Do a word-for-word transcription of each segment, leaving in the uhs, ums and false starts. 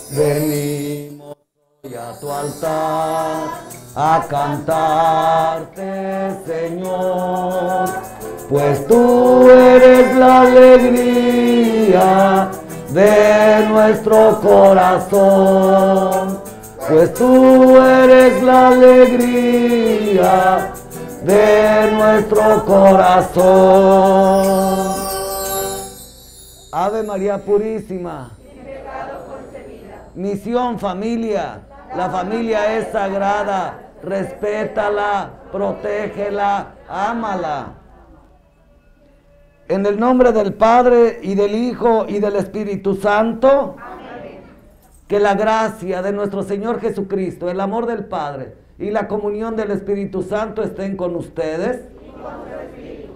Venimos hoy a tu altar a cantarte, Señor, pues tú eres la alegría de nuestro corazón, pues tú eres la alegría de nuestro corazón. Ave María Purísima. Misión familia. La familia es sagrada. Respétala, protégela, ámala. En el nombre del Padre y del Hijo y del Espíritu Santo. Amén. Que la gracia de nuestro Señor Jesucristo, el amor del Padre y la comunión del Espíritu Santo estén con ustedes. Y con su espíritu.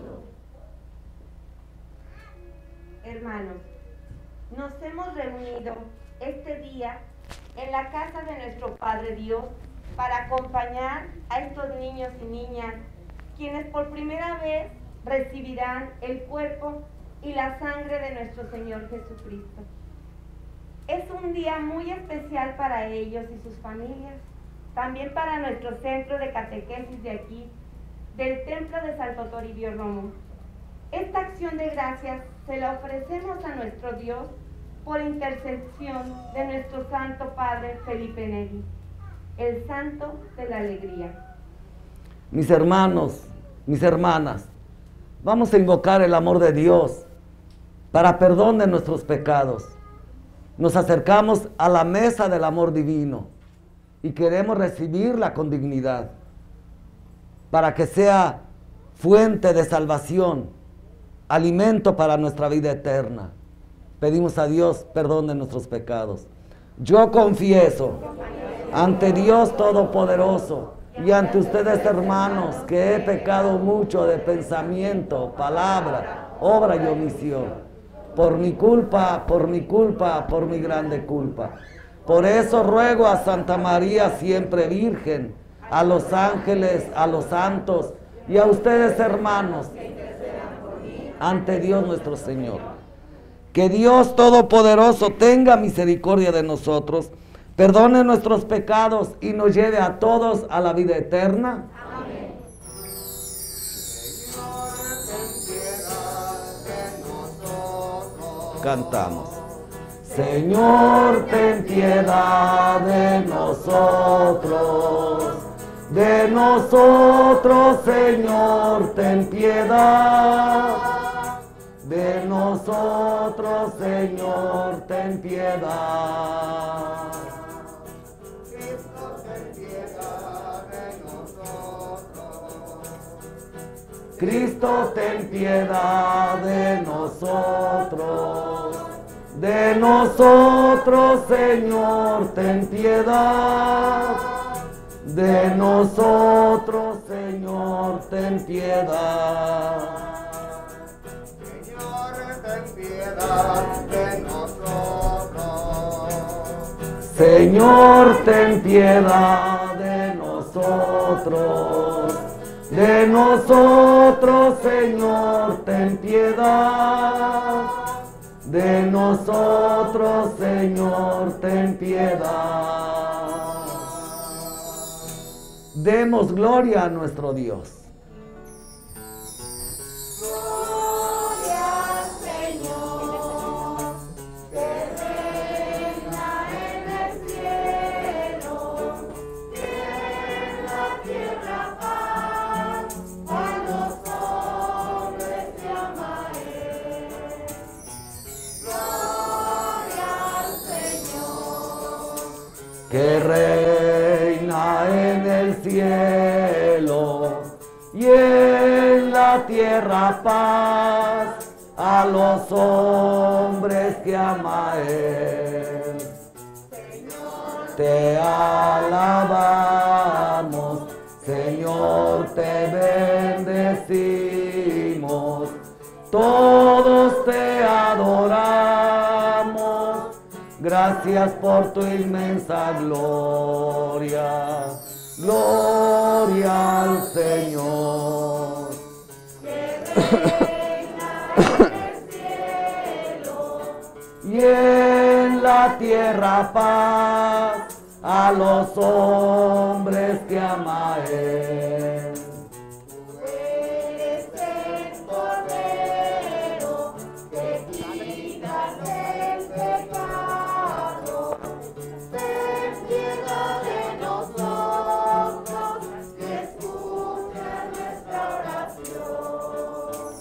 Hermanos, nos hemos reunido este día en la casa de nuestro Padre Dios para acompañar a estos niños y niñas quienes por primera vez recibirán el cuerpo y la sangre de nuestro Señor Jesucristo. Es un día muy especial para ellos y sus familias, también para nuestro centro de catequesis de aquí, del Templo de Santo Toribio Romo. Esta acción de gracias se la ofrecemos a nuestro Dios por intercesión de nuestro Santo Padre Felipe Neri, el Santo de la Alegría. Mis hermanos, mis hermanas, vamos a invocar el amor de Dios para perdón de nuestros pecados. Nos acercamos a la mesa del amor divino y queremos recibirla con dignidad para que sea fuente de salvación, alimento para nuestra vida eterna. Pedimos a Dios perdón de nuestros pecados. Yo confieso ante Dios Todopoderoso y ante ustedes, hermanos, que he pecado mucho de pensamiento, palabra, obra y omisión. Por mi culpa, por mi culpa, por mi grande culpa. Por eso ruego a Santa María siempre Virgen, a los ángeles, a los santos y a ustedes, hermanos, ante Dios nuestro Señor. Que Dios Todopoderoso tenga misericordia de nosotros, perdone nuestros pecados y nos lleve a todos a la vida eterna. Amén. Cantamos. Señor, ten piedad de nosotros, de nosotros, Señor, ten piedad. De nosotros, Señor, ten piedad. Cristo, ten piedad de nosotros. Cristo, ten piedad de nosotros. De nosotros, Señor, ten piedad. De nosotros, Señor, ten piedad. De nosotros. Señor, ten piedad de nosotros. De nosotros, Señor, ten piedad. De nosotros, Señor, ten piedad. Demos gloria a nuestro Dios. Que reina en el cielo y en la tierra paz a los hombres que ama Él. Señor, te alabamos, Señor, te bendecimos, todos te adoramos. Gracias por tu inmensa gloria, gloria al Señor. Que reina en el cielo y en la tierra paz a los hombres que ama Él. Tú eres el Cordero que quitas el pecado. Ten piedad de nosotros y escucha nuestra oración.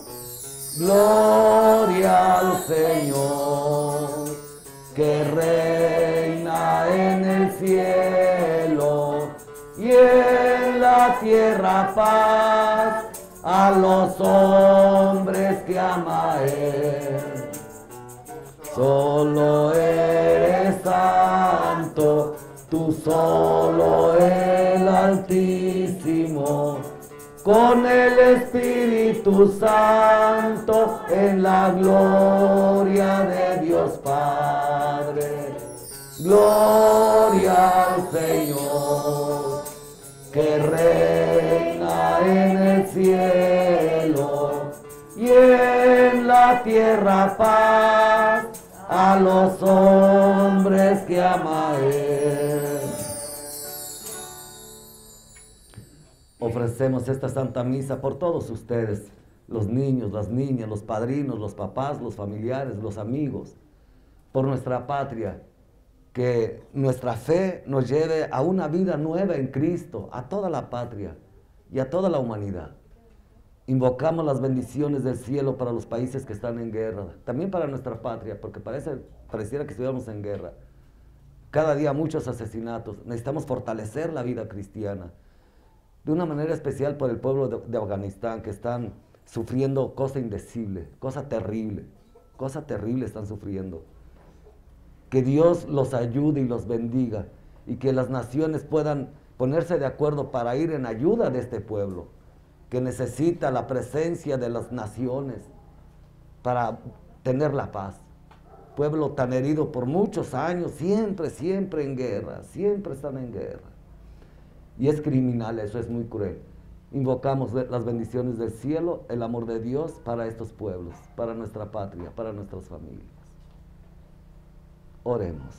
Gloria al Señor, que reina en el cielo y en la tierra paz a los hombres que ama Él. Solo eres santo, tú solo el Altísimo, con el Espíritu Santo en la gloria de Dios Padre. Gloria al Señor, que reina en el cielo y en la tierra paz a los hombres que ama Él. Ofrecemos esta Santa Misa por todos ustedes, los niños, las niñas, los padrinos, los papás, los familiares, los amigos, por nuestra patria, que nuestra fe nos lleve a una vida nueva en Cristo, a toda la patria y a toda la humanidad. Invocamos las bendiciones del cielo para los países que están en guerra, también para nuestra patria, porque parece, pareciera que estuviéramos en guerra. Cada día muchos asesinatos, necesitamos fortalecer la vida cristiana, de una manera especial por el pueblo de, de Afganistán, que están sufriendo cosa indecible, cosa terrible, cosa terrible están sufriendo. Que Dios los ayude y los bendiga, y que las naciones puedan ponerse de acuerdo para ir en ayuda de este pueblo, que necesita la presencia de las naciones para tener la paz. Pueblo tan herido por muchos años, siempre, siempre en guerra, siempre están en guerra. Y es criminal, eso es muy cruel. Invocamos las bendiciones del cielo, el amor de Dios para estos pueblos, para nuestra patria, para nuestras familias. Oremos.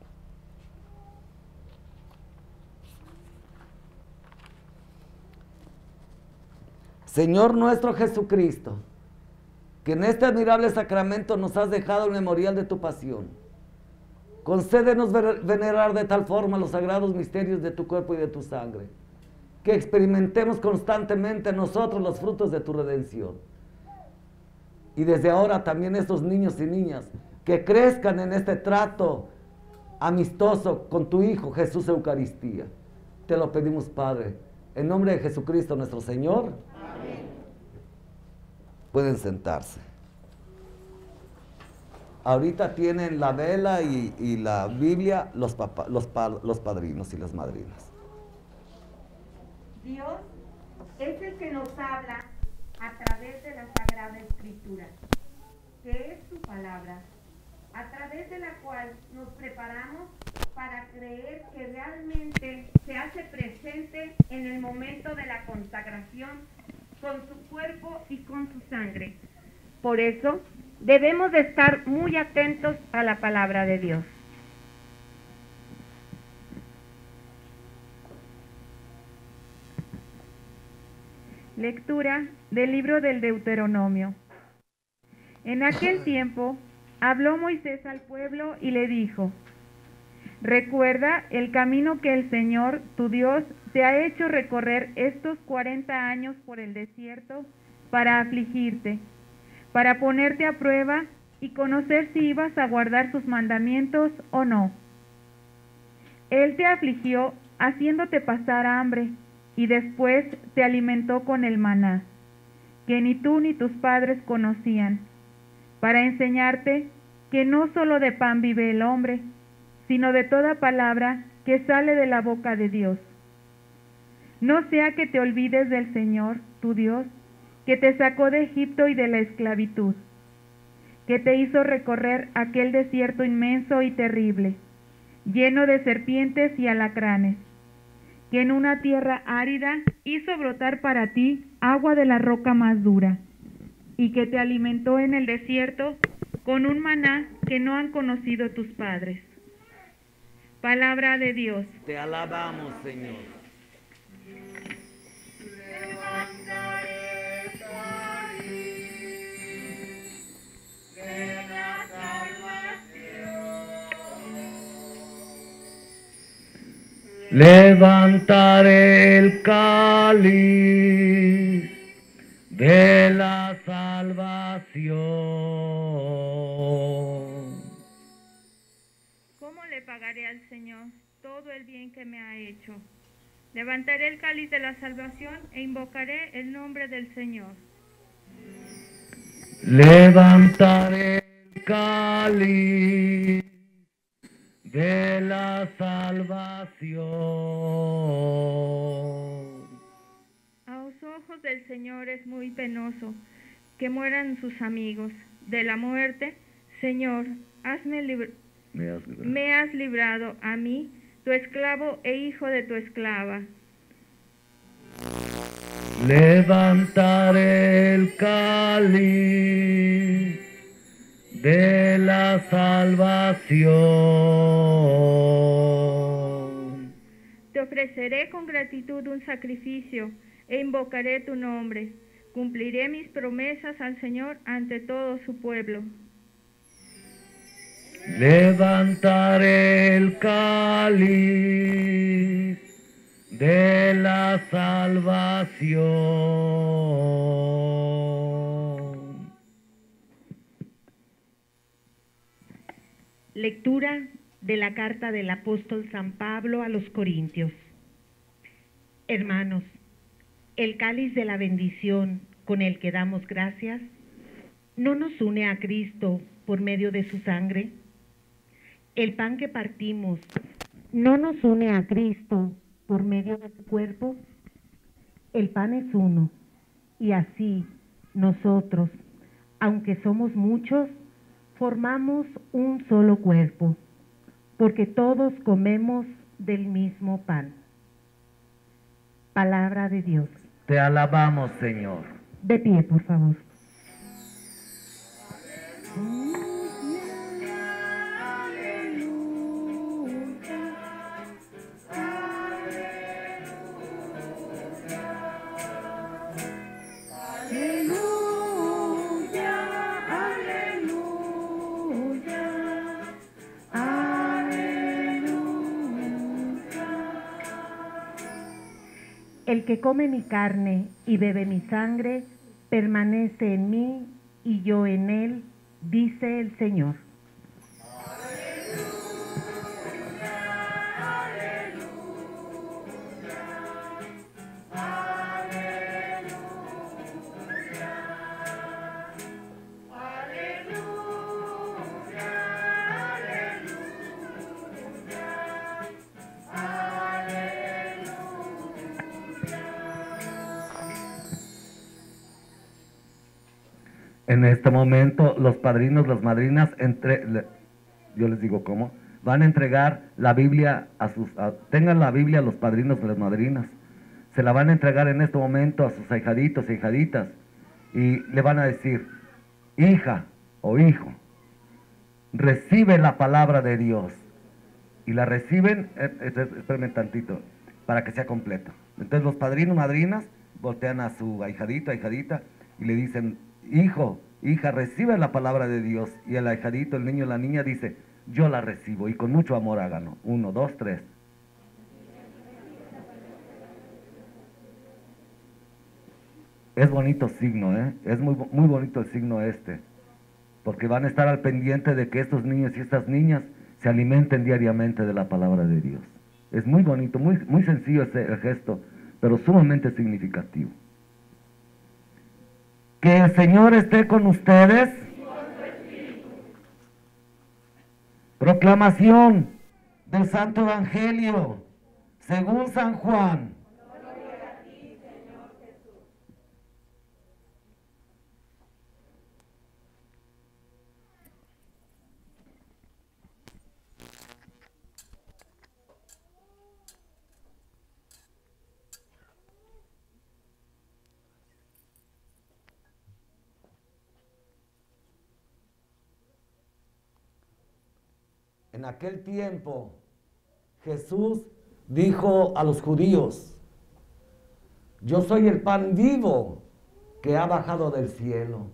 Señor nuestro Jesucristo, que en este admirable sacramento nos has dejado el memorial de tu pasión, concédenos venerar de tal forma los sagrados misterios de tu cuerpo y de tu sangre, que experimentemos constantemente nosotros los frutos de tu redención. Y desde ahora también estos niños y niñas que crezcan en este trato amistoso con tu Hijo Jesús Eucaristía. Te lo pedimos, Padre, en nombre de Jesucristo nuestro Señor. Amén. Pueden sentarse. Ahorita tienen la vela y, y la Biblia los, papá, los, pa, los padrinos y las madrinas. Dios es el que nos habla a través de la Sagrada Escritura, que es su palabra, a través de la cual nos preparamos para creer que realmente se hace presente en el momento de la consagración con su cuerpo y con su sangre. Por eso, debemos de estar muy atentos a la palabra de Dios. Lectura del libro del Deuteronomio. En aquel tiempo habló Moisés al pueblo y le dijo: recuerda el camino que el Señor, tu Dios, te ha hecho recorrer estos cuarenta años por el desierto para afligirte, para ponerte a prueba y conocer si ibas a guardar sus mandamientos o no. Él te afligió haciéndote pasar hambre, y después te alimentó con el maná, que ni tú ni tus padres conocían, para enseñarte que no solo de pan vive el hombre, sino de toda palabra que sale de la boca de Dios. No sea que te olvides del Señor, tu Dios, que te sacó de Egipto y de la esclavitud, que te hizo recorrer aquel desierto inmenso y terrible, lleno de serpientes y alacranes, que en una tierra árida hizo brotar para ti agua de la roca más dura, y que te alimentó en el desierto con un maná que no han conocido tus padres. Palabra de Dios. Te alabamos, Señor. Levantaré el cáliz de la salvación. ¿Cómo le pagaré al Señor todo el bien que me ha hecho? Levantaré el cáliz de la salvación e invocaré el nombre del Señor. Levantaré el cáliz de la salvación. A los ojos del Señor es muy penoso que mueran sus amigos. De la muerte, Señor, hazme libr- Me has librado. me has librado a mí, tu esclavo e hijo de tu esclava. Levantaré el cáliz de la salvación. Te ofreceré con gratitud un sacrificio e invocaré tu nombre. Cumpliré mis promesas al Señor ante todo su pueblo. Levantaré el cáliz de la salvación. Lectura de la carta del apóstol San Pablo a los Corintios. Hermanos, el cáliz de la bendición con el que damos gracias, ¿no nos une a Cristo por medio de su sangre? El pan que partimos, ¿no nos une a Cristo por medio de su cuerpo? El pan es uno, y así nosotros, aunque somos muchos, formamos un solo cuerpo, porque todos comemos del mismo pan. Palabra de Dios. Te alabamos, Señor. De pie, por favor. El que come mi carne y bebe mi sangre, permanece en mí y yo en él, dice el Señor. En este momento, los padrinos, las madrinas, entre, le- yo les digo cómo, van a entregar la Biblia a sus, a- tengan la Biblia los padrinos y las madrinas, se la van a entregar en este momento a sus ahijaditos e hijaditas, y le van a decir, hija o hijo, recibe la palabra de Dios, y la reciben, eh, eh, eh, espérenme tantito, para que sea completo. Entonces los padrinos, madrinas, voltean a su ahijadito, ahijadita, y le dicen, hijo, hija, recibe la palabra de Dios. Y el ahijadito, el niño, la niña dice, yo la recibo, y con mucho amor háganlo. Uno, dos, tres. Es bonito signo, ¿eh? Es muy, bo- muy bonito el signo este, porque van a estar al pendiente de que estos niños y estas niñas se alimenten diariamente de la palabra de Dios. Es muy bonito, muy, muy sencillo ese el gesto, pero sumamente significativo. Que el Señor esté con ustedes. Proclamación del Santo Evangelio según San Juan. En aquel tiempo, Jesús dijo a los judíos: yo soy el pan vivo que ha bajado del cielo.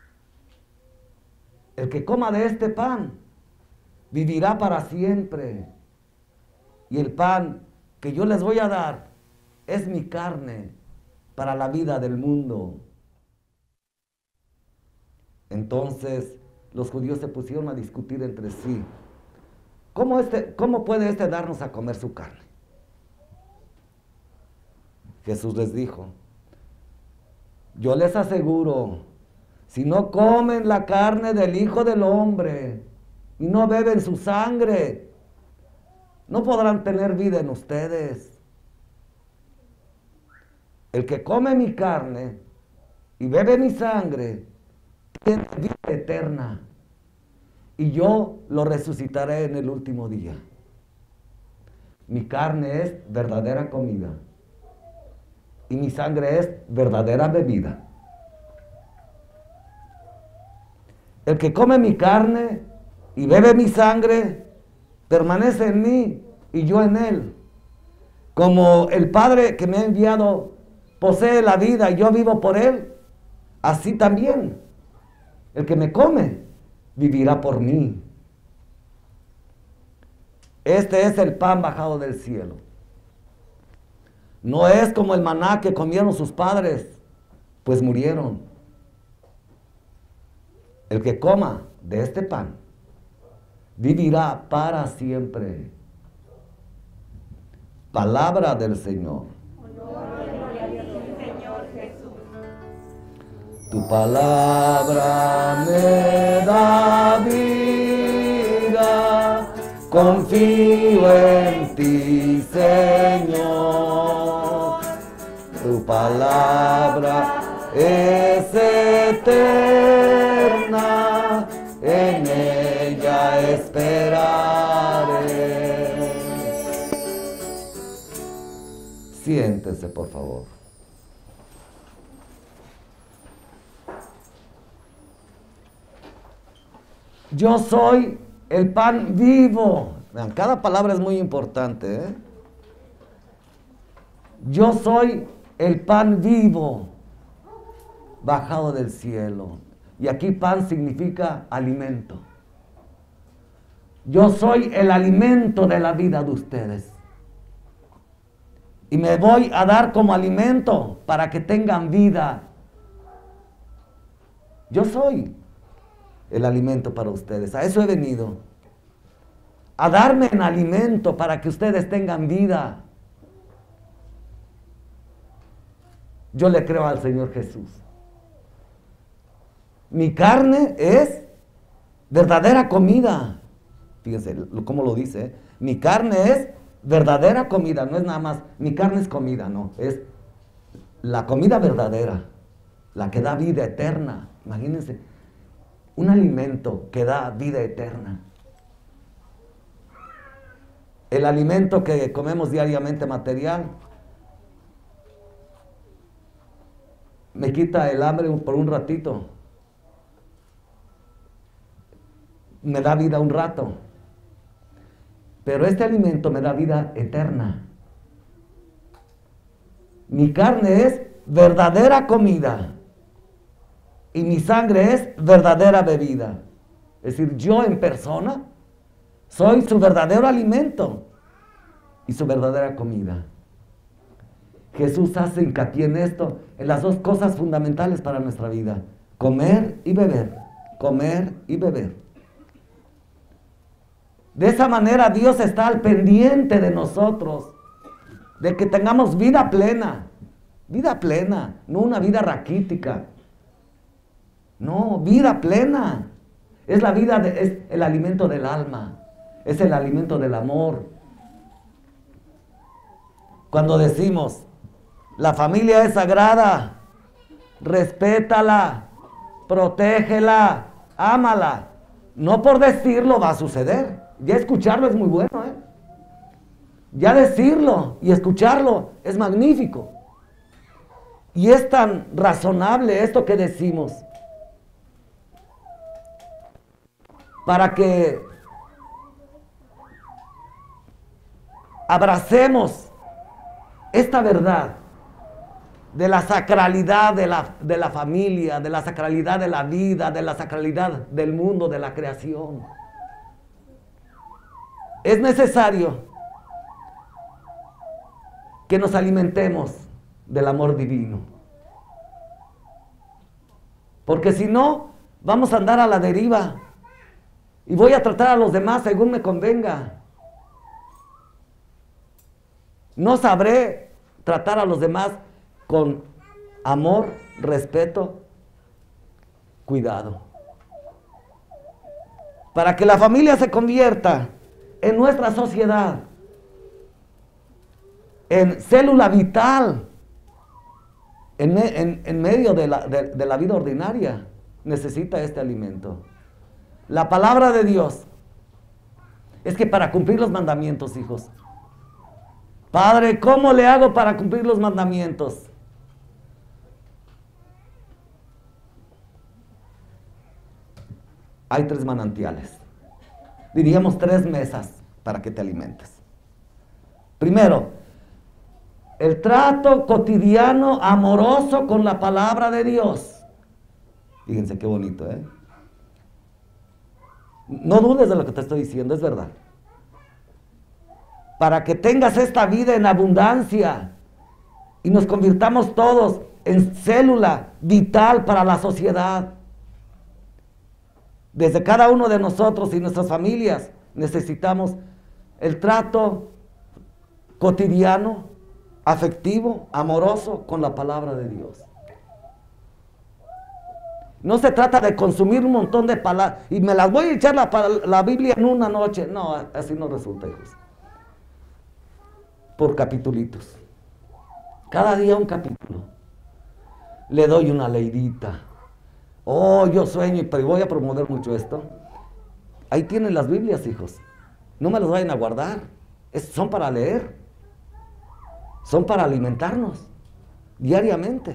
El que coma de este pan vivirá para siempre. Y el pan que yo les voy a dar es mi carne para la vida del mundo. Entonces los judíos se pusieron a discutir entre sí: ¿Cómo, este, ¿Cómo puede este darnos a comer su carne? Jesús les dijo: yo les aseguro, si no comen la carne del Hijo del Hombre y no beben su sangre, no podrán tener vida en ustedes. El que come mi carne y bebe mi sangre tiene vida eterna, y yo lo resucitaré en el último día. Mi carne es verdadera comida y mi sangre es verdadera bebida. El que come mi carne y bebe mi sangre permanece en mí y yo en él. Como el Padre que me ha enviado posee la vida y yo vivo por él, así también el que me come vivirá por mí. Este es el pan bajado del cielo. No es como el maná que comieron sus padres, pues murieron. El que coma de este pan vivirá para siempre. Palabra del Señor. Tu palabra me da vida, confío en ti, Señor. Tu palabra es eterna, en ella esperaré. Siéntese, por favor. Yo soy el pan vivo. Vean, cada palabra es muy importante, ¿eh? Yo soy el pan vivo bajado del cielo. Y aquí pan significa alimento. Yo soy el alimento de la vida de ustedes. Y me voy a dar como alimento para que tengan vida. Yo soy el alimento para ustedes. A eso he venido. A darme en alimento para que ustedes tengan vida. Yo le creo al Señor Jesús. Mi carne es verdadera comida. Fíjense cómo lo dice, ¿eh? Mi carne es verdadera comida. No es nada más, mi carne es comida, no. Es la comida verdadera, la que da vida eterna. Imagínense, un alimento que da vida eterna. El alimento que comemos diariamente material me quita el hambre por un ratito. Me da vida un rato. Pero este alimento me da vida eterna. Mi carne es verdadera comida y mi sangre es verdadera bebida. Es decir, yo en persona soy su verdadero alimento y su verdadera comida. Jesús hace hincapié en esto, en las dos cosas fundamentales para nuestra vida: comer y beber, comer y beber. De esa manera Dios está al pendiente de nosotros, de que tengamos vida plena, vida plena, no una vida raquítica, no, vida plena. Es la vida, de, es el alimento del alma, es el alimento del amor. Cuando decimos, la familia es sagrada, respétala, protégela, ámala, no por decirlo va a suceder. Ya escucharlo es muy bueno, ¿eh? Ya decirlo y escucharlo es magnífico. Y es tan razonable esto que decimos, para que abracemos esta verdad de la sacralidad de la, de la familia, de la sacralidad de la vida, de la sacralidad del mundo, de la creación. Es necesario que nos alimentemos del amor divino. Porque si no, vamos a andar a la deriva y voy a tratar a los demás según me convenga. No sabré tratar a los demás con amor, respeto, cuidado. Para que la familia se convierta en nuestra sociedad, en célula vital, en, en, en medio de la, de, de la vida ordinaria, necesita este alimento. La palabra de Dios es que para cumplir los mandamientos, hijos, Padre, ¿cómo le hago para cumplir los mandamientos? Hay tres manantiales. Diríamos tres mesas para que te alimentes. Primero, el trato cotidiano amoroso con la palabra de Dios. Fíjense qué bonito, ¿eh? No dudes de lo que te estoy diciendo, es verdad. Para que tengas esta vida en abundancia y nos convirtamos todos en célula vital para la sociedad. Desde cada uno de nosotros y nuestras familias necesitamos el trato cotidiano, afectivo, amoroso con la palabra de Dios. No se trata de consumir un montón de palabras y me las voy a echar la, la Biblia en una noche. No, así no resulta, hijos. Por capitulitos. Cada día un capítulo. Le doy una leidita. Oh, yo sueño, pero voy a promover mucho esto. Ahí tienen las Biblias, hijos. No me las vayan a guardar. Es, son para leer. Son para alimentarnos diariamente.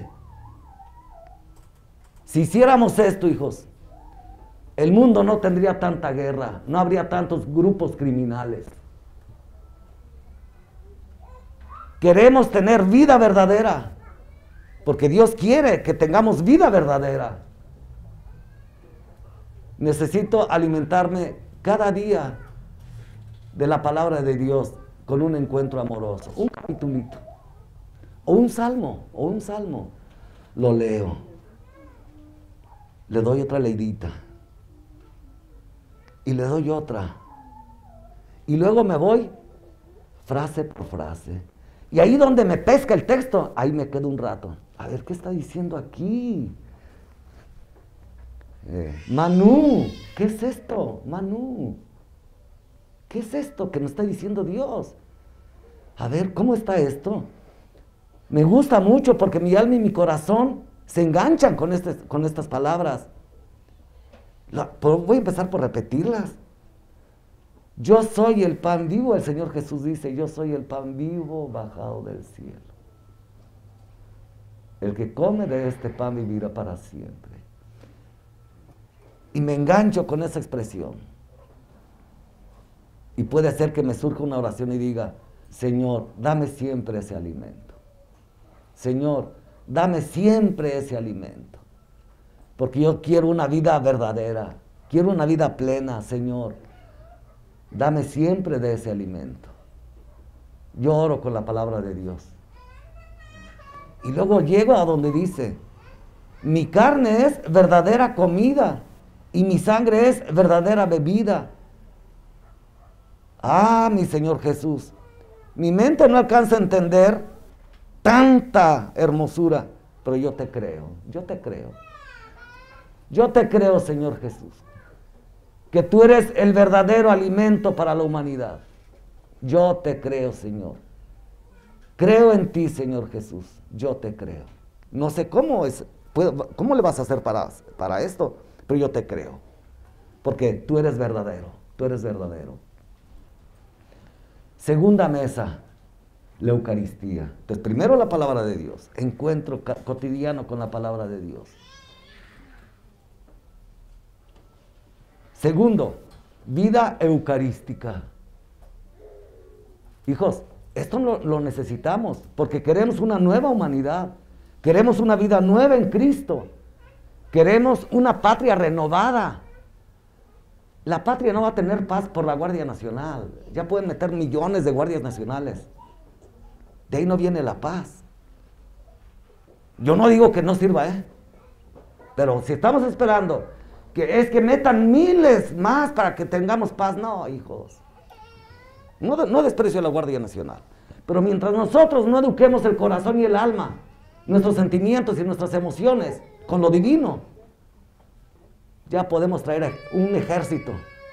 Si hiciéramos esto, hijos, el mundo no tendría tanta guerra, no habría tantos grupos criminales. Queremos tener vida verdadera, porque Dios quiere que tengamos vida verdadera. Necesito alimentarme cada día de la palabra de Dios con un encuentro amoroso, un capitulito, o un salmo, o un salmo. Lo leo, le doy otra leidita, y le doy otra, y luego me voy frase por frase. Y ahí donde me pesca el texto, ahí me quedo un rato. A ver, ¿qué está diciendo aquí? Eh, Manú, ¿qué es esto? Manú, ¿qué es esto que nos está diciendo Dios? A ver, ¿cómo está esto? Me gusta mucho porque mi alma y mi corazón se enganchan con, este, con estas palabras. La, voy a empezar por repetirlas. Yo soy el pan vivo, el Señor Jesús dice, yo soy el pan vivo bajado del cielo. El que come de este pan vivirá para siempre. Y me engancho con esa expresión. Y puede ser que me surja una oración y diga, Señor, dame siempre ese alimento. Señor, dame siempre ese alimento. Porque yo quiero una vida verdadera, quiero una vida plena, Señor. Dame siempre de ese alimento. Yo oro con la palabra de Dios. Y luego llego a donde dice, mi carne es verdadera comida y mi sangre es verdadera bebida. Ah, mi Señor Jesús, mi mente no alcanza a entender tanta hermosura, pero yo te creo, yo te creo. Yo te creo, Señor Jesús, que tú eres el verdadero alimento para la humanidad. Yo te creo, Señor. Creo en ti, Señor Jesús. Yo te creo. No sé cómo es, cómo le vas a hacer para, para esto, pero yo te creo. Porque tú eres verdadero, tú eres verdadero. Segunda mesa, la Eucaristía. Entonces, primero la palabra de Dios, encuentro cotidiano con la palabra de Dios. Segundo, vida eucarística. Hijos, esto lo, lo necesitamos, porque queremos una nueva humanidad, queremos una vida nueva en Cristo, queremos una patria renovada. La patria no va a tener paz por la Guardia Nacional, ya pueden meter millones de guardias nacionales, de ahí no viene la paz. Yo no digo que no sirva, ¿eh? Pero si estamos esperando que es que metan miles más para que tengamos paz, no, hijos. No, no desprecio a la Guardia Nacional, pero mientras nosotros no eduquemos el corazón y el alma, nuestros sentimientos y nuestras emociones con lo divino, ya podemos traer un ejército.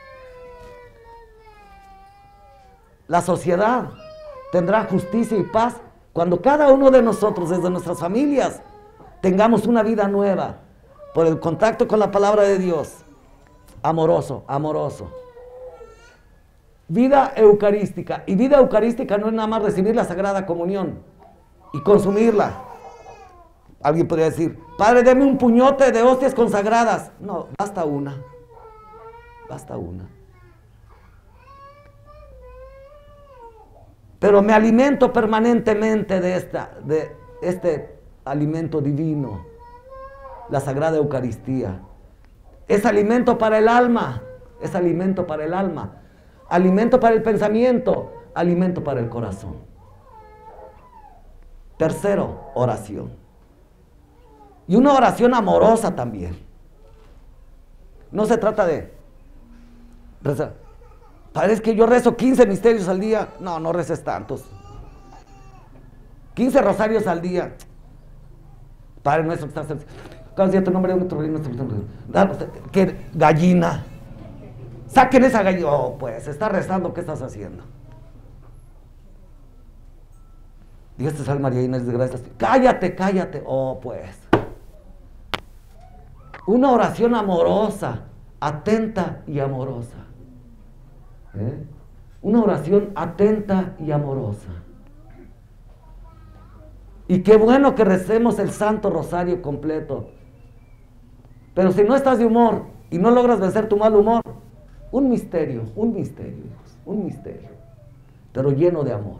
La sociedad tendrá justicia y paz cuando cada uno de nosotros, desde nuestras familias, tengamos una vida nueva por el contacto con la palabra de Dios. Amoroso, amoroso. Vida eucarística. Y vida eucarística no es nada más recibir la Sagrada Comunión y consumirla. Alguien podría decir, Padre, deme un puñote de hostias consagradas. No, basta una. Basta una. Pero me alimento permanentemente de, esta, de este alimento divino, la Sagrada Eucaristía. Es alimento para el alma, es alimento para el alma, alimento para el pensamiento, alimento para el corazón. Tercero, oración. Y una oración amorosa también. No se trata de rezar. Padre, es que yo rezo quince misterios al día. No, no reces tantos. quince rosarios al día. Padre nuestro que estás... Cada día tu nombre, nuestro reino, nuestro reino. ¿Qué gallina? Saquen esa gallina. Oh, pues, está rezando, ¿qué estás haciendo? Dios te salve María, llena eres de gracia. Cállate, cállate. Oh, pues. Una oración amorosa, atenta y amorosa. ¿Eh? Una oración atenta y amorosa. Y qué bueno que recemos el Santo Rosario completo. Pero si no estás de humor y no logras vencer tu mal humor, un misterio, un misterio, hijos, un misterio, pero lleno de amor.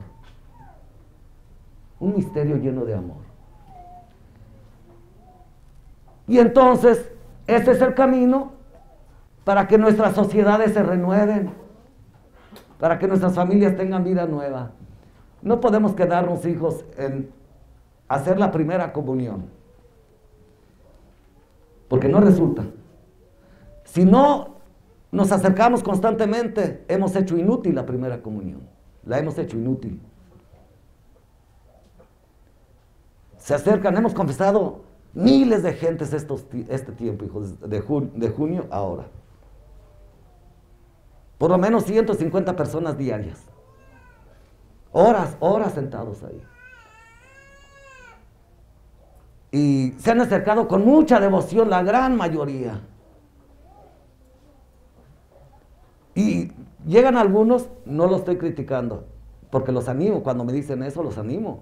Un misterio lleno de amor. Y entonces, este es el camino para que nuestras sociedades se renueven, para que nuestras familias tengan vida nueva. No podemos quedarnos, hijos, en hacer la primera comunión, porque no resulta. Si no nos acercamos constantemente, hemos hecho inútil la primera comunión, la hemos hecho inútil. Se acercan, hemos confesado miles de gentes estos, este tiempo, hijos, de, jun, de junio a ahora. Por lo menos ciento cincuenta personas diarias. Horas, horas sentados ahí. Y se han acercado con mucha devoción la gran mayoría. Y llegan algunos, no los estoy criticando, porque los animo, cuando me dicen eso los animo.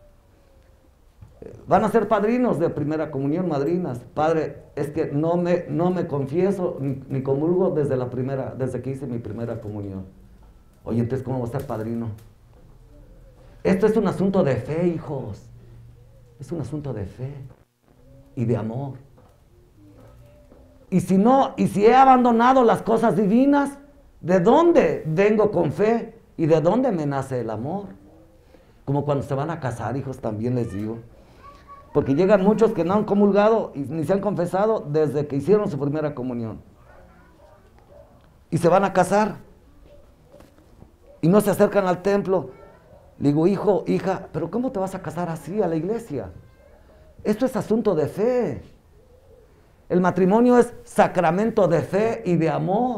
Van a ser padrinos de primera comunión, madrinas. Padre, es que no me, no me confieso ni, ni comulgo desde la primera, desde que hice mi primera comunión. Oye, entonces, ¿cómo voy a ser padrino? Esto es un asunto de fe, hijos. Es un asunto de fe y de amor. Y si no, y si he abandonado las cosas divinas, ¿de dónde vengo con fe? ¿Y de dónde me nace el amor? Como cuando se van a casar, hijos, también les digo. Porque llegan muchos que no han comulgado y ni se han confesado desde que hicieron su primera comunión. Y se van a casar. Y no se acercan al templo. Le digo, hijo, hija, ¿pero cómo te vas a casar así a la iglesia? Esto es asunto de fe. El matrimonio es sacramento de fe y de amor.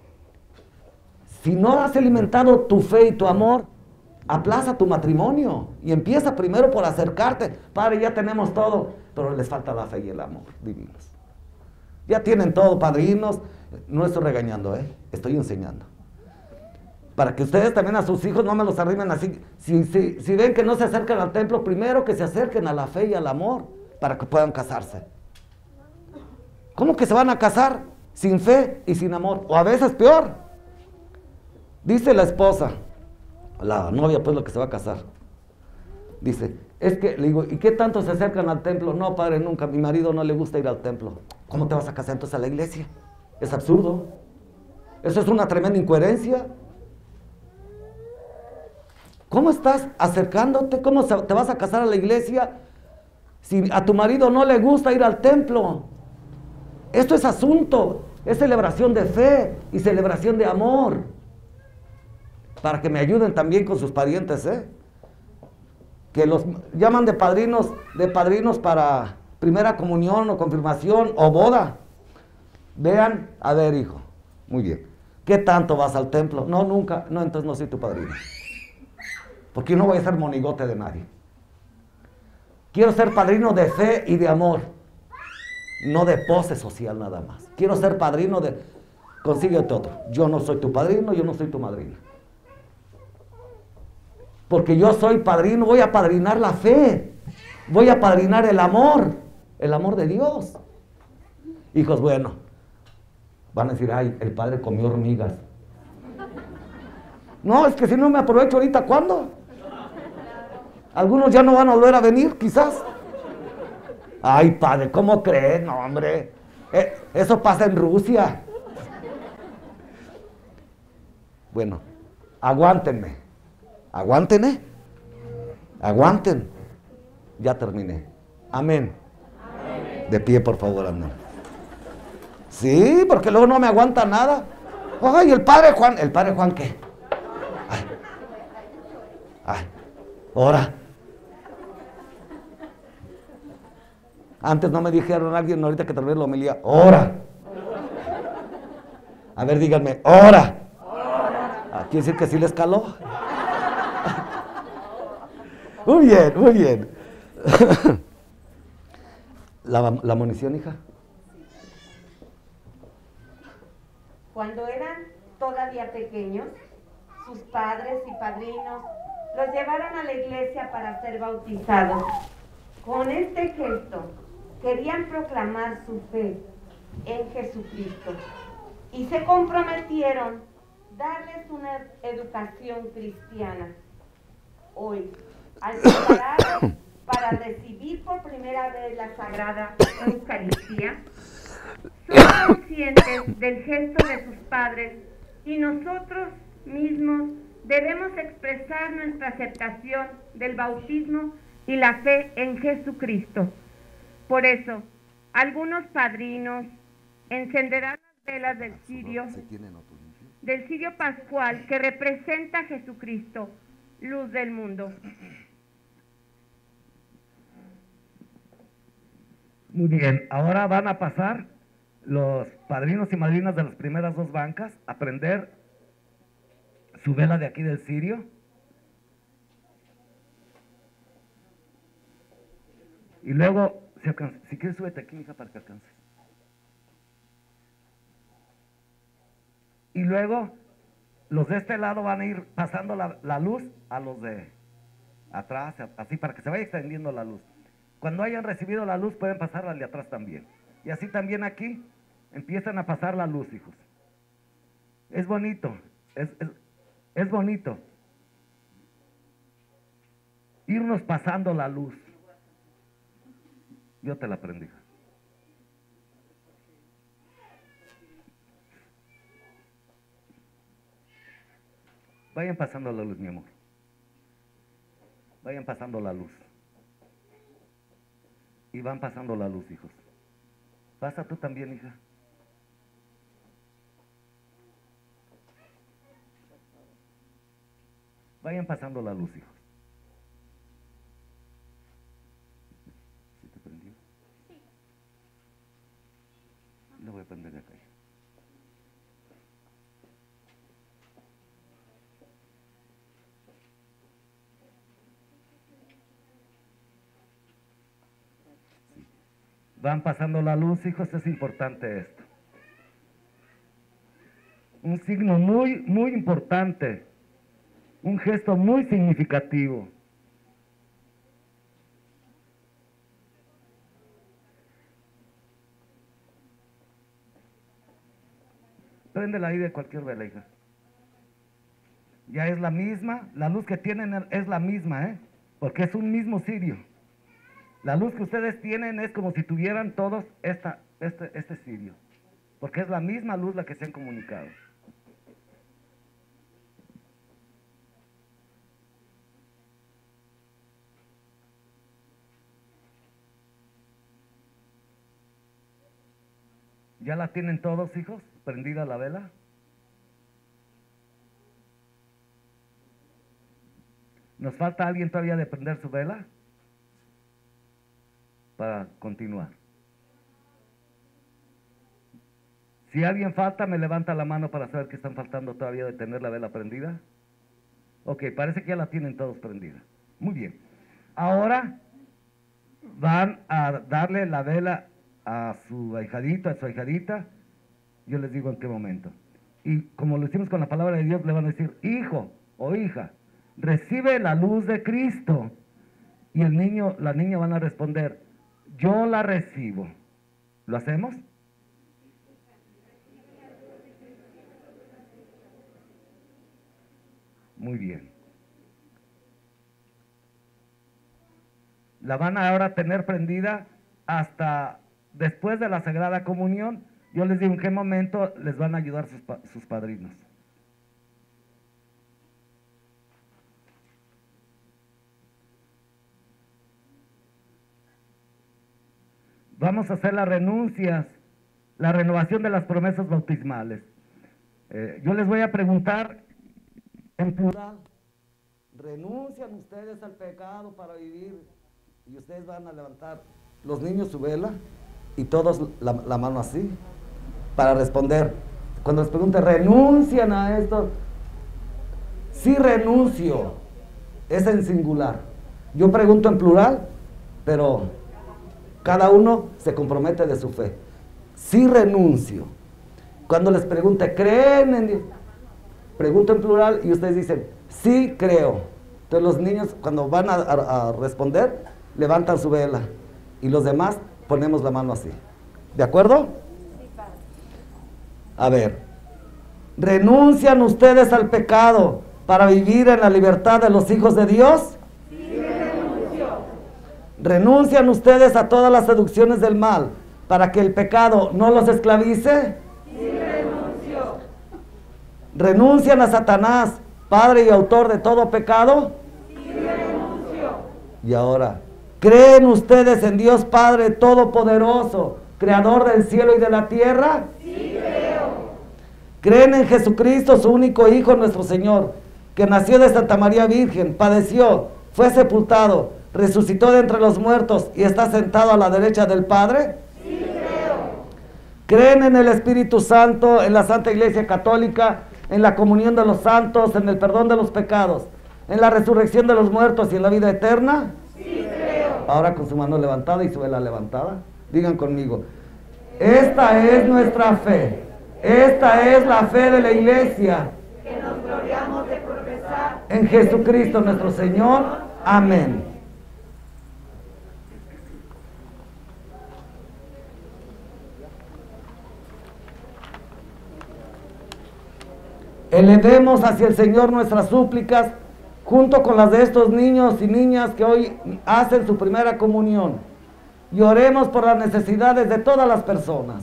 Si no has alimentado tu fe y tu amor, aplaza tu matrimonio y empieza primero por acercarte. Padre, ya tenemos todo, pero les falta la fe y el amor divinos. Ya tienen todo, padrinos. No estoy regañando, ¿eh? Estoy enseñando. Para que ustedes también a sus hijos no me los arrimen así. Si, si, si ven que no se acercan al templo, primero que se acerquen a la fe y al amor para que puedan casarse. ¿Cómo que se van a casar sin fe y sin amor? O a veces peor. Dice la esposa, la novia, pues, lo que se va a casar. Dice, es que, le digo, ¿y qué tanto se acercan al templo? No, padre, nunca, a mi marido no le gusta ir al templo. ¿Cómo te vas a casar entonces a la iglesia? Es absurdo. Eso es una tremenda incoherencia. ¿Cómo estás acercándote? ¿Cómo te vas a casar a la iglesia si a tu marido no le gusta ir al templo? Esto es asunto, es celebración de fe y celebración de amor. Para que me ayuden también con sus parientes, ¿eh? Que los llaman de padrinos, de padrinos para primera comunión o confirmación o boda. Vean, a ver, hijo, muy bien. ¿Qué tanto vas al templo? No, nunca. No, entonces no soy tu padrino. Porque yo no voy a ser monigote de nadie. Quiero ser padrino de fe y de amor. No de pose social nada más. Quiero ser padrino de... Consíguete otro. Yo no soy tu padrino, yo no soy tu madrina. Porque yo soy padrino, voy a padrinar la fe. Voy a padrinar el amor. El amor de Dios. Hijos, bueno. Van a decir, ay, el padre comió hormigas. No, es que si no me aprovecho ahorita, ¿cuándo? Algunos ya no van a volver a venir, quizás. Ay, padre, ¿cómo crees? No, hombre. Eh, eso pasa en Rusia. Bueno, aguántenme. Aguanten, ¿eh? Aguanten. Ya terminé. Amén. Amén. De pie, por favor, amén. Sí, porque luego no me aguanta nada. Ay, el padre Juan. ¿El padre Juan qué? Ay. Ay. Ahora. Antes no me dijeron a alguien, ahorita que tal vez lo homilía. ¡Ora! A ver, díganme, ¡ora! Ah, ¿quiere decir que sí les caló? Muy bien, muy bien. ¿La, la munición, hija? Cuando eran todavía pequeños, sus padres y padrinos los llevaron a la iglesia para ser bautizados. Con este gesto querían proclamar su fe en Jesucristo y se comprometieron darles una educación cristiana. Hoy, al prepararlos para recibir por primera vez la Sagrada Eucaristía, son conscientes del gesto de sus padres y nosotros mismos debemos expresar nuestra aceptación del bautismo y la fe en Jesucristo. Por eso, algunos padrinos encenderán las velas del cirio, del cirio pascual que representa a Jesucristo, luz del mundo. Muy bien, ahora van a pasar los padrinos y madrinas de las primeras dos bancas a prender su vela de aquí del cirio. Y luego, si, alcanza, si quieres, súbete aquí, hija, para que alcances. Y luego, los de este lado van a ir pasando la, la luz a los de atrás, así para que se vaya extendiendo la luz. Cuando hayan recibido la luz, pueden pasar al de atrás también. Y así también aquí, empiezan a pasar la luz, hijos. Es bonito, es, es, es bonito. Irnos pasando la luz. Yo te la aprendí. Vayan pasando la luz, mi amor. Vayan pasando la luz. Y van pasando la luz, hijos. Pasa tú también, hija. Vayan pasando la luz, hijos. ¿Sí te prendió? Sí. Le voy a prender de acá. Van pasando la luz, hijos, es importante esto. Un signo muy, muy importante. Un gesto muy significativo. Préndela ahí de cualquier vela, hija. ya es la misma, la luz que tienen es la misma, ¿eh? Porque es un mismo cirio. La luz que ustedes tienen es como si tuvieran todos esta, este, este cirio, porque es la misma luz la que se han comunicado. ¿Ya la tienen todos, hijos? ¿Prendida la vela? ¿Nos falta alguien todavía de prender su vela? Para continuar. Si alguien falta, me levanta la mano para saber que están faltando todavía de tener la vela prendida. Ok, parece que ya la tienen todos prendida. Muy bien. Ahora van a darle la vela a su ahijadito, a su ahijadita. Yo les digo en qué momento. Y como lo hicimos con la palabra de Dios, le van a decir, hijo o hija, recibe la luz de Cristo. Y el niño, la niña van a responder, yo la recibo. ¿Lo hacemos? Muy bien. La van a ahora tener prendida hasta después de la Sagrada Comunión. Yo les digo en qué momento les van a ayudar sus, pa sus padrinos. Vamos a hacer las renuncias, la renovación de las promesas bautismales. Eh, yo les voy a preguntar en plural. ¿Renuncian ustedes al pecado para vivir? Y ustedes van a levantar, los niños, su vela, y todos la, la mano así, para responder. Cuando les pregunte, ¿renuncian a esto? Sí, renuncio. Es en singular. Yo pregunto en plural, pero cada uno se compromete de su fe. Sí, renuncio. Cuando les pregunte, ¿creen en Dios? Pregunto en plural y ustedes dicen, sí, creo. Entonces los niños, cuando van a, a, a responder, levantan su vela. Y los demás ponemos la mano así. ¿De acuerdo? Sí, padre. A ver. ¿Renuncian ustedes al pecado para vivir en la libertad de los hijos de Dios? Sí, renuncio. ¿Renuncian ustedes a todas las seducciones del mal para que el pecado no los esclavice? Sí, renuncio. ¿Renuncian a Satanás, padre y autor de todo pecado? Sí, renuncio. Y ahora, ¿creen ustedes en Dios Padre Todopoderoso, Creador del cielo y de la tierra? Sí, creo. ¿Creen en Jesucristo, su único Hijo, nuestro Señor, que nació de Santa María Virgen, padeció, fue sepultado, resucitó de entre los muertos y está sentado a la derecha del Padre? Sí, creo. ¿Creen en el Espíritu Santo, en la Santa Iglesia Católica, en la comunión de los santos, en el perdón de los pecados, en la resurrección de los muertos y en la vida eterna? Sí, creo. Ahora con su mano levantada y su vela levantada, digan conmigo, esta es nuestra fe, esta es la fe de la Iglesia, Que nos gloriamos de profesar en Jesucristo nuestro Señor, amén. Elevemos hacia el Señor nuestras súplicas, junto con las de estos niños y niñas que hoy hacen su primera comunión, y oremos por las necesidades de todas las personas.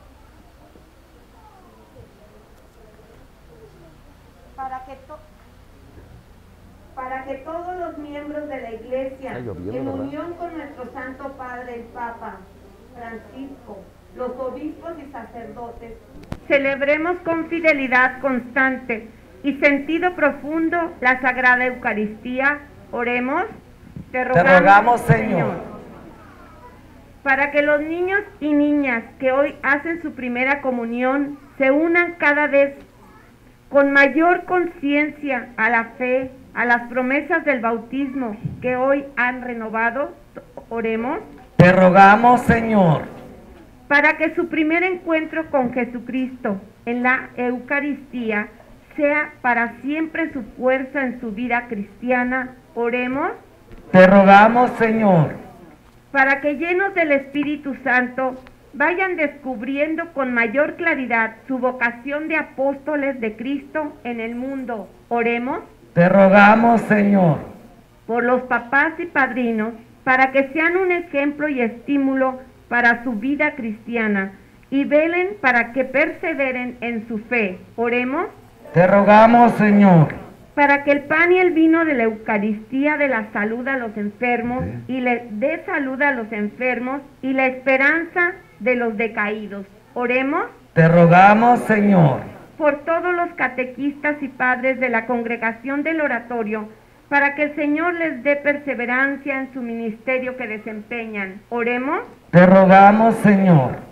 para que, to- para que todos los miembros de la Iglesia, Está lloviendo, en ¿verdad? unión con nuestro Santo Padre el Papa Francisco, los obispos y sacerdotes, celebremos con fidelidad constante y sentido profundo la Sagrada Eucaristía. Oremos. Te rogamos, rogamos, Señor. para que los niños y niñas que hoy hacen su primera comunión se unan cada vez con mayor conciencia a la fe, a las promesas del bautismo que hoy han renovado. Oremos. Te rogamos, Señor. Para que su primer encuentro con Jesucristo en la Eucaristía sea para siempre su fuerza en su vida cristiana. Oremos. Te rogamos, Señor. Para que llenos del Espíritu Santo vayan descubriendo con mayor claridad su vocación de apóstoles de Cristo en el mundo. Oremos. Te rogamos, Señor, por los papás y padrinos, para que sean un ejemplo y estímulo para su vida cristiana y velen para que perseveren en su fe. Oremos. Te rogamos, Señor, para que el pan y el vino de la Eucaristía de la salud a los enfermos sí. y le dé salud a los enfermos y la esperanza de los decaídos. Oremos. Te rogamos, Señor, por todos los catequistas y padres de la congregación del oratorio, para que el Señor les dé perseverancia en su ministerio que desempeñan. Oremos. Te rogamos, Señor.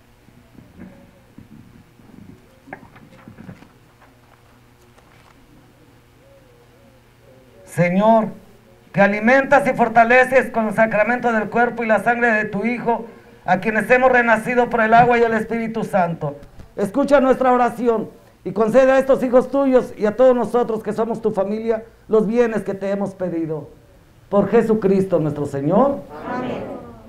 Señor, que alimentas y fortaleces con el sacramento del cuerpo y la sangre de tu Hijo, a quienes hemos renacido por el agua y el Espíritu Santo. Escucha nuestra oración y concede a estos hijos tuyos y a todos nosotros que somos tu familia los bienes que te hemos pedido. Por Jesucristo nuestro Señor. Amén.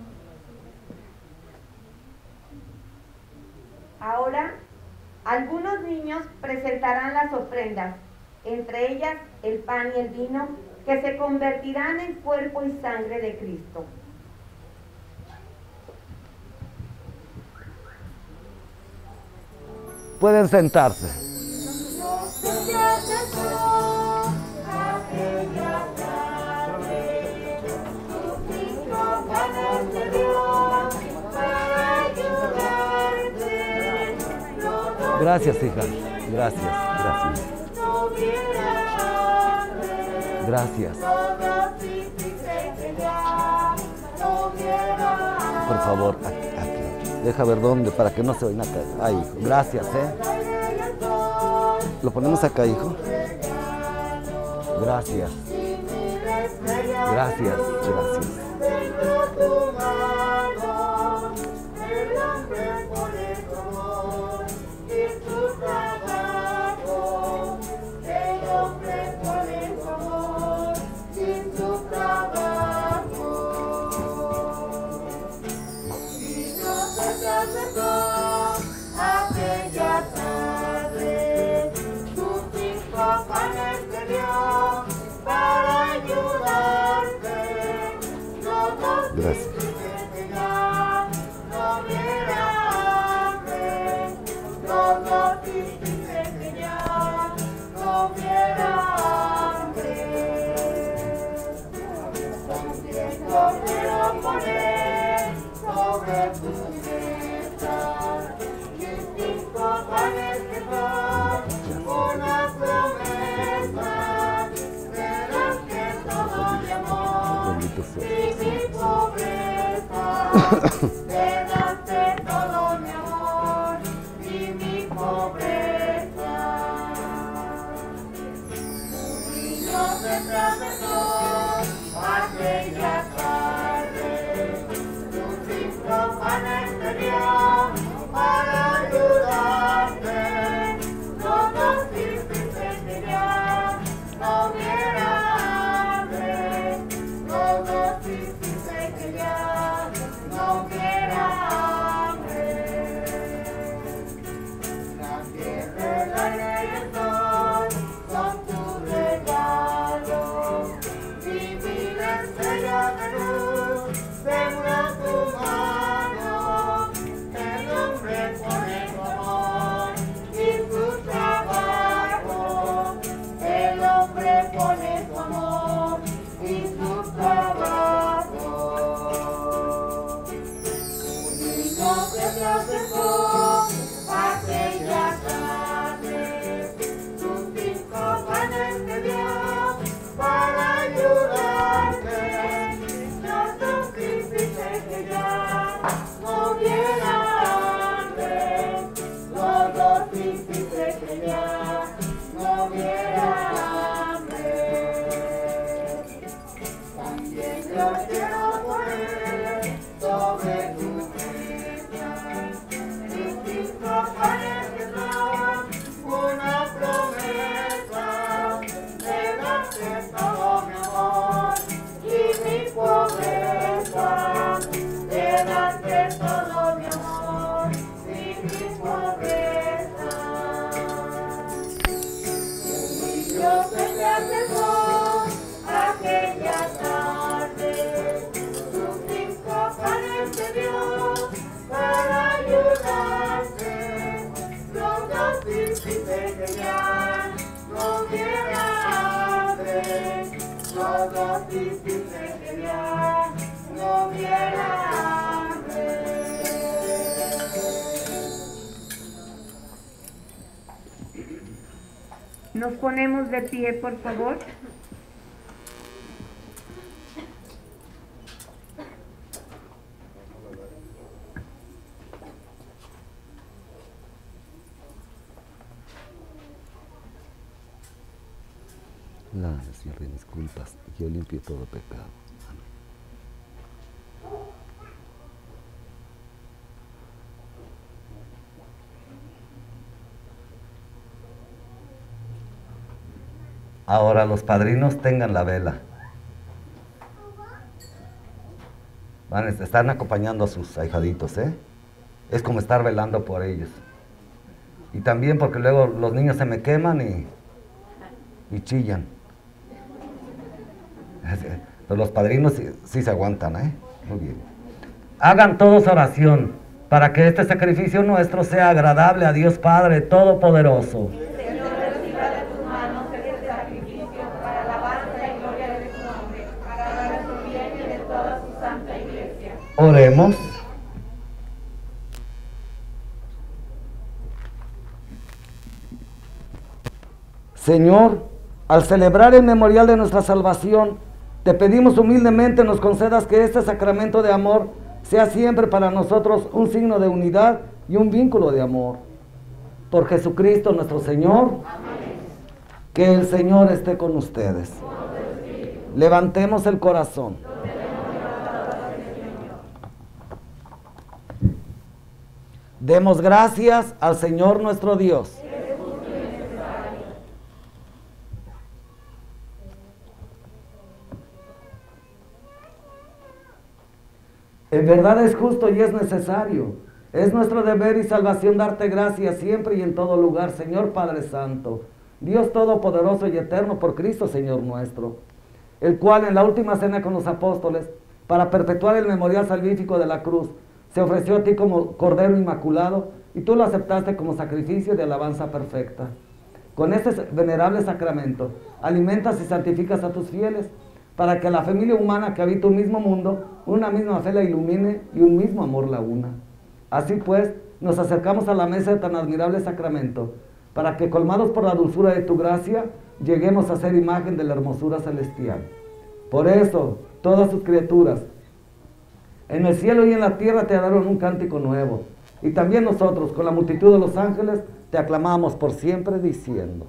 Ahora, algunos niños presentarán las ofrendas, entre ellas el pan y el vino, que se convertirán en cuerpo y sangre de Cristo. Pueden sentarse. Gracias, hija. Gracias, gracias. Gracias. Por favor, aquí, aquí. Deja ver dónde, para que no se oiga acá. Ay, hijo. Gracias, ¿eh? Lo ponemos acá, hijo. Gracias. Gracias, gracias. Gracias. Dejaste todo mi amor y mi pobreza. Y no te atravesó aquella tarde, tus cinco panes te dio para ayudarte. No nos hiciste que ya no hubiera hambre, no nos hiciste que ya no hubiera hambre. La tierra, el aire y el sol son tus regalos, y mi estrella de acercó aquella tarde, sus cinco panes te dio para ayudarte. Los dos príncipes querían comer hambre, los dos príncipes querían comer hambre. Nos ponemos de pie, por favor. La Señor, disculpas, yo limpio todo pecado. Amén. Ahora los padrinos tengan la vela. Van, están acompañando a sus ahijaditos, ¿eh? Es como estar velando por ellos. Y también porque luego los niños se me queman y, y chillan. Pero los padrinos sí, sí se aguantan, ¿eh? Muy bien. Hagan todos oración para que este sacrificio nuestro sea agradable a Dios Padre Todopoderoso. Oremos. Señor, al celebrar el memorial de nuestra salvación, te pedimos humildemente nos concedas que este sacramento de amor sea siempre para nosotros un signo de unidad y un vínculo de amor. Por Jesucristo nuestro Señor. Amén. Que el Señor esté con ustedes. Levantemos el corazón. Demos gracias al Señor nuestro Dios. En verdad es justo y es necesario. Es nuestro deber y salvación darte gracias siempre y en todo lugar, Señor Padre Santo, Dios Todopoderoso y Eterno, por Cristo Señor nuestro, el cual en la última cena con los apóstoles, para perpetuar el memorial salvífico de la cruz, se ofreció a ti como Cordero Inmaculado, y tú lo aceptaste como sacrificio de alabanza perfecta. Con este venerable sacramento, alimentas y santificas a tus fieles, para que la familia humana que habita un mismo mundo, una misma fe la ilumine y un mismo amor la una. Así pues, nos acercamos a la mesa de tan admirable sacramento, para que, colmados por la dulzura de tu gracia, lleguemos a ser imagen de la hermosura celestial. Por eso, todas sus criaturas, en el cielo y en la tierra te dieron un cántico nuevo. Y también nosotros, con la multitud de los ángeles, te aclamamos por siempre diciendo: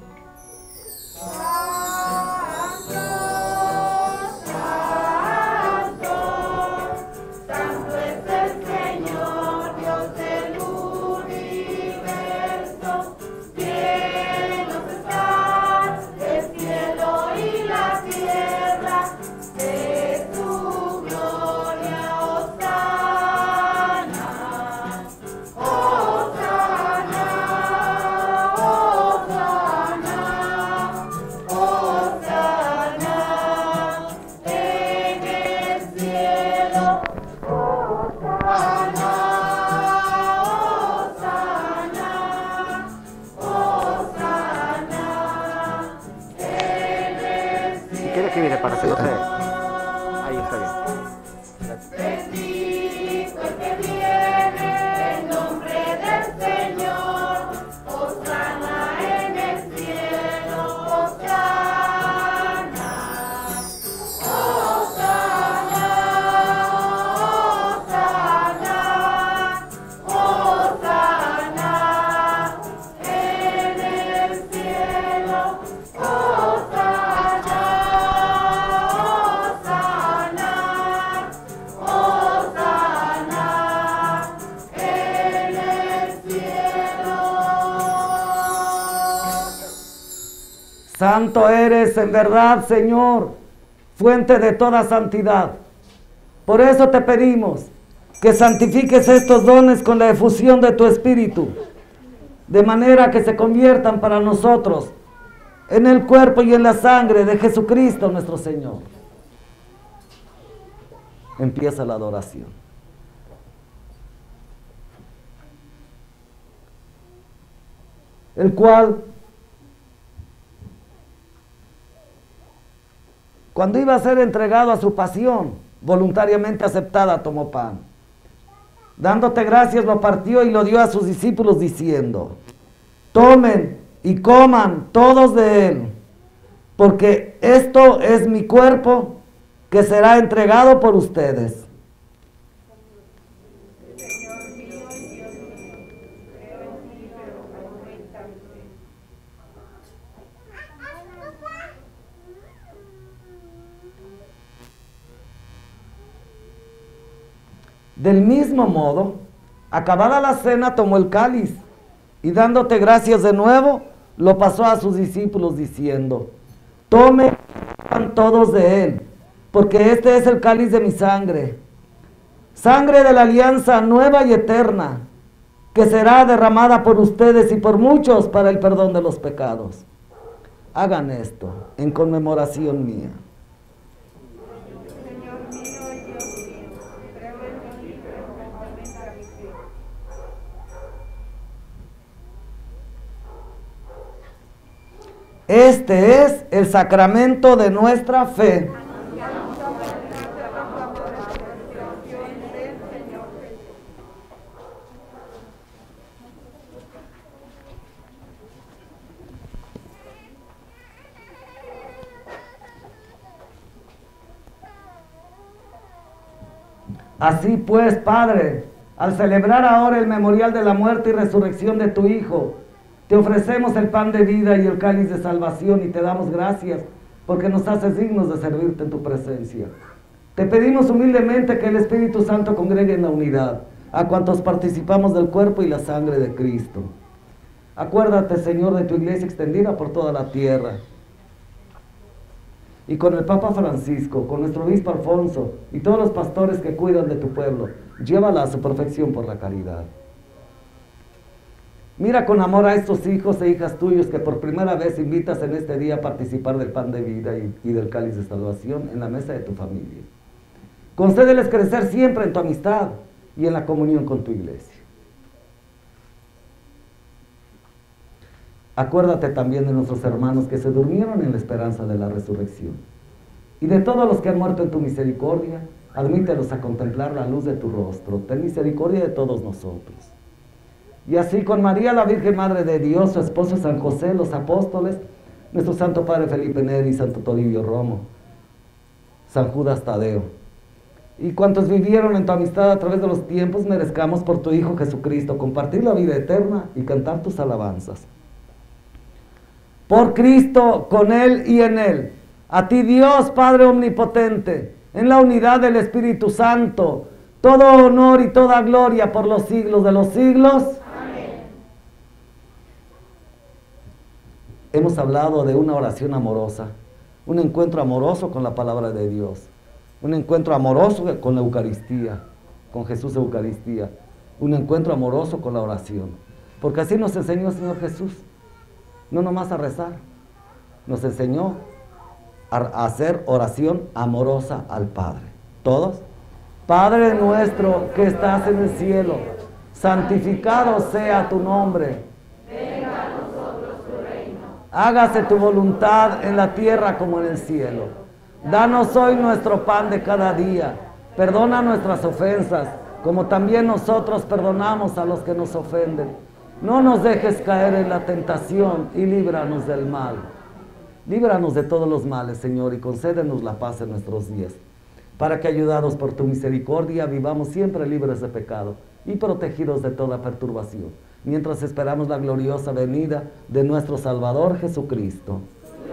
que viene para hacer ahí está bien. Bendito el que viene en nombre del Señor, Hosana en el cielo, Hosana, Hosana, Hosana, Hosana en el cielo, Hosana. Santo eres en verdad, Señor, fuente de toda santidad. Por eso te pedimos que santifiques estos dones con la efusión de tu Espíritu, de manera que se conviertan para nosotros en el cuerpo y en la sangre de Jesucristo nuestro Señor. Empieza la adoración. El cual, cuando iba a ser entregado a su pasión, voluntariamente aceptada, tomó pan. Dándote gracias, lo partió y lo dio a sus discípulos diciendo: tomen y coman todos de él, porque esto es mi cuerpo que será entregado por ustedes. Del mismo modo, acabada la cena, tomó el cáliz y dándote gracias de nuevo, lo pasó a sus discípulos diciendo: tomen todos de él, porque este es el cáliz de mi sangre, sangre de la alianza nueva y eterna, que será derramada por ustedes y por muchos para el perdón de los pecados. Hagan esto en conmemoración mía. Este es el sacramento de nuestra fe. Así pues, Padre, al celebrar ahora el memorial de la muerte y resurrección de tu Hijo, te ofrecemos el pan de vida y el cáliz de salvación y te damos gracias porque nos haces dignos de servirte en tu presencia. Te pedimos humildemente que el Espíritu Santo congregue en la unidad a cuantos participamos del cuerpo y la sangre de Cristo. Acuérdate, Señor, de tu iglesia extendida por toda la tierra. Y con el Papa Francisco, con nuestro obispo Alfonso y todos los pastores que cuidan de tu pueblo, llévala a su perfección por la caridad. Mira con amor a estos hijos e hijas tuyos que por primera vez invitas en este día a participar del pan de vida y, y del cáliz de salvación en la mesa de tu familia. Concédeles crecer siempre en tu amistad y en la comunión con tu iglesia. Acuérdate también de nuestros hermanos que se durmieron en la esperanza de la resurrección. Y de todos los que han muerto en tu misericordia, admítelos a contemplar la luz de tu rostro. Ten misericordia de todos nosotros. Y así con María, la Virgen Madre de Dios, su esposo San José, los apóstoles, nuestro Santo Padre Felipe Neri, Santo Toribio Romo, San Judas Tadeo, y cuantos vivieron en tu amistad a través de los tiempos, merezcamos por tu Hijo Jesucristo compartir la vida eterna y cantar tus alabanzas. Por Cristo, con Él y en Él, a ti Dios Padre Omnipotente, en la unidad del Espíritu Santo, todo honor y toda gloria por los siglos de los siglos. Hemos hablado de una oración amorosa, un encuentro amoroso con la palabra de Dios, un encuentro amoroso con la Eucaristía, con Jesús Eucaristía, un encuentro amoroso con la oración, porque así nos enseñó el Señor Jesús, no nomás a rezar, nos enseñó a hacer oración amorosa al Padre. ¿Todos? Padre nuestro que estás en el cielo, santificado sea tu nombre. Hágase tu voluntad en la tierra como en el cielo. Danos hoy nuestro pan de cada día. Perdona nuestras ofensas, como también nosotros perdonamos a los que nos ofenden. No nos dejes caer en la tentación y líbranos del mal. Líbranos de todos los males, Señor, y concédenos la paz en nuestros días, para que, ayudados por tu misericordia, vivamos siempre libres de pecado y protegidos de toda perturbación, mientras esperamos la gloriosa venida de nuestro Salvador Jesucristo.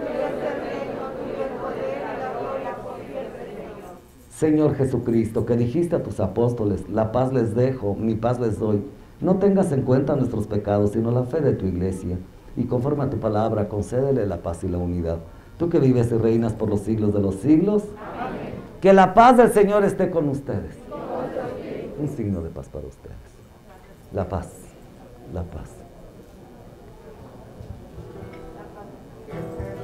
Señor Jesucristo, que dijiste a tus apóstoles, la paz les dejo, mi paz les doy, no tengas en cuenta nuestros pecados, sino la fe de tu iglesia, y conforme a tu palabra, concédele la paz y la unidad. Tú que vives y reinas por los siglos de los siglos, amén. Que la paz del Señor esté con ustedes. Un signo de paz para ustedes. La paz. La paz.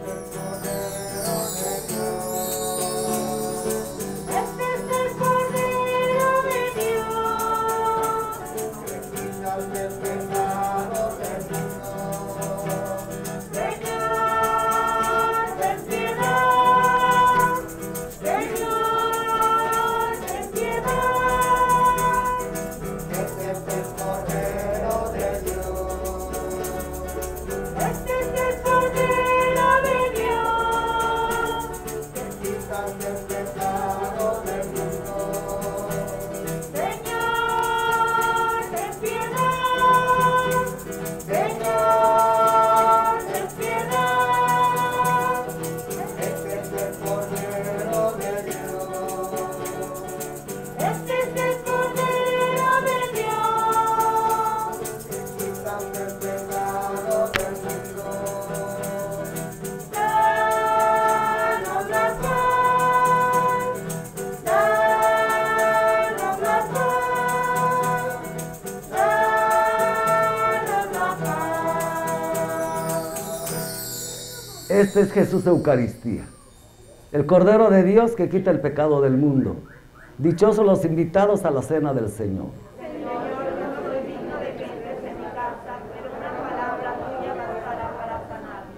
Este es Jesús Eucaristía, el Cordero de Dios que quita el pecado del mundo. Dichosos los invitados a la cena del Señor. Señor, no soy digno de que entres en mi casa, pero una palabra tuya bastará para sanarme.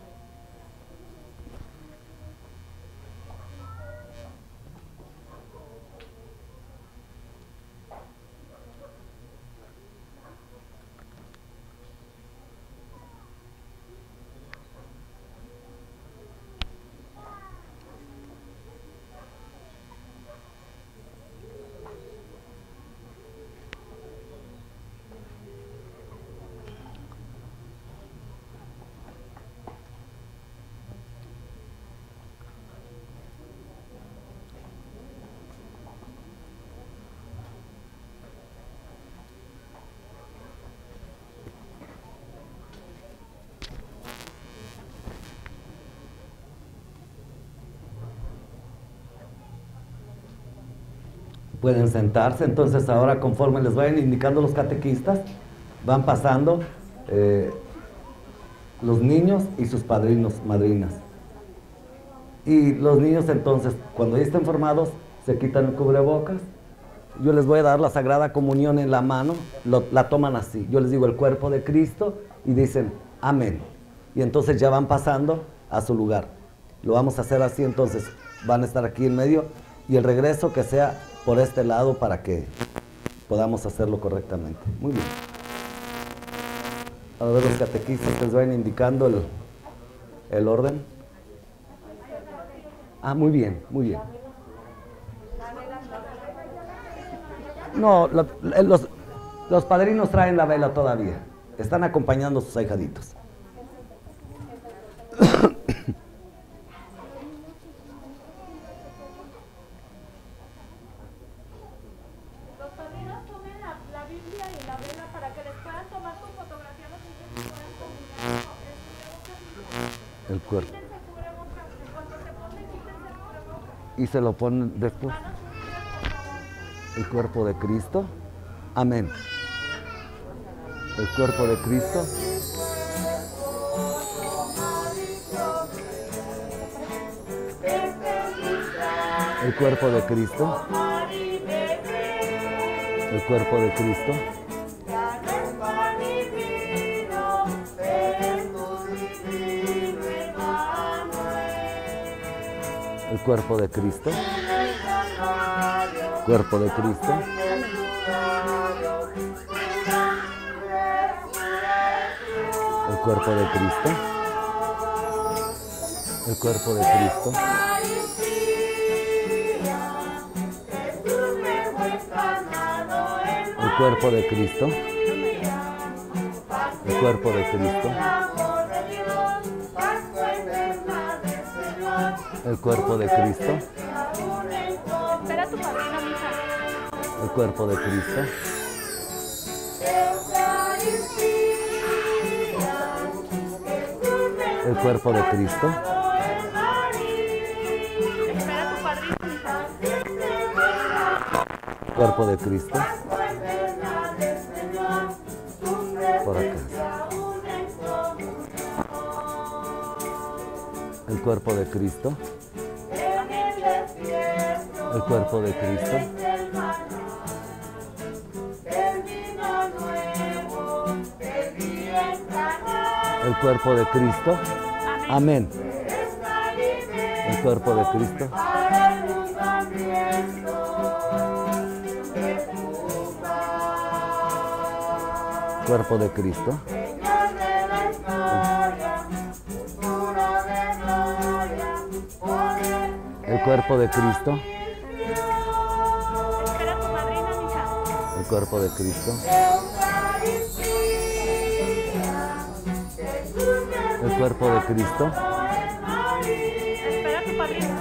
Pueden sentarse. Entonces ahora, conforme les vayan indicando los catequistas, van pasando eh, los niños y sus padrinos, madrinas. Y los niños entonces, cuando ya estén formados, se quitan el cubrebocas. Yo les voy a dar la Sagrada Comunión en la mano, lo, la toman así. Yo les digo el cuerpo de Cristo y dicen amén. Y entonces ya van pasando a su lugar. Lo vamos a hacer así, entonces van a estar aquí en medio y el regreso que sea por este lado para que podamos hacerlo correctamente. Muy bien. A ver, los catequistas les van indicando el, el orden. Ah, muy bien, muy bien. No, lo, los, los padrinos traen la vela todavía. Están acompañando a sus ahijaditos. El cuerpo. Y se lo ponen después. El cuerpo de Cristo. Amén. El cuerpo de Cristo. El cuerpo de Cristo. El cuerpo de Cristo. El cuerpo de Cristo. Cuerpo de Cristo. El cuerpo de Cristo. El cuerpo de Cristo. El cuerpo de Cristo. El cuerpo de Cristo. El cuerpo de Cristo. Espera tu padrino, mija. El cuerpo de Cristo. El cuerpo de Cristo. Espera tu padrino, mija. Cuerpo de Cristo. Por acá. El cuerpo de Cristo. El cuerpo de Cristo. El cuerpo de Cristo. Amén. El cuerpo de Cristo. Cuerpo de Cristo. El cuerpo de Cristo. Espera tu madrina, mija. El cuerpo de Cristo. El cuerpo de Cristo. Espera tu padrino.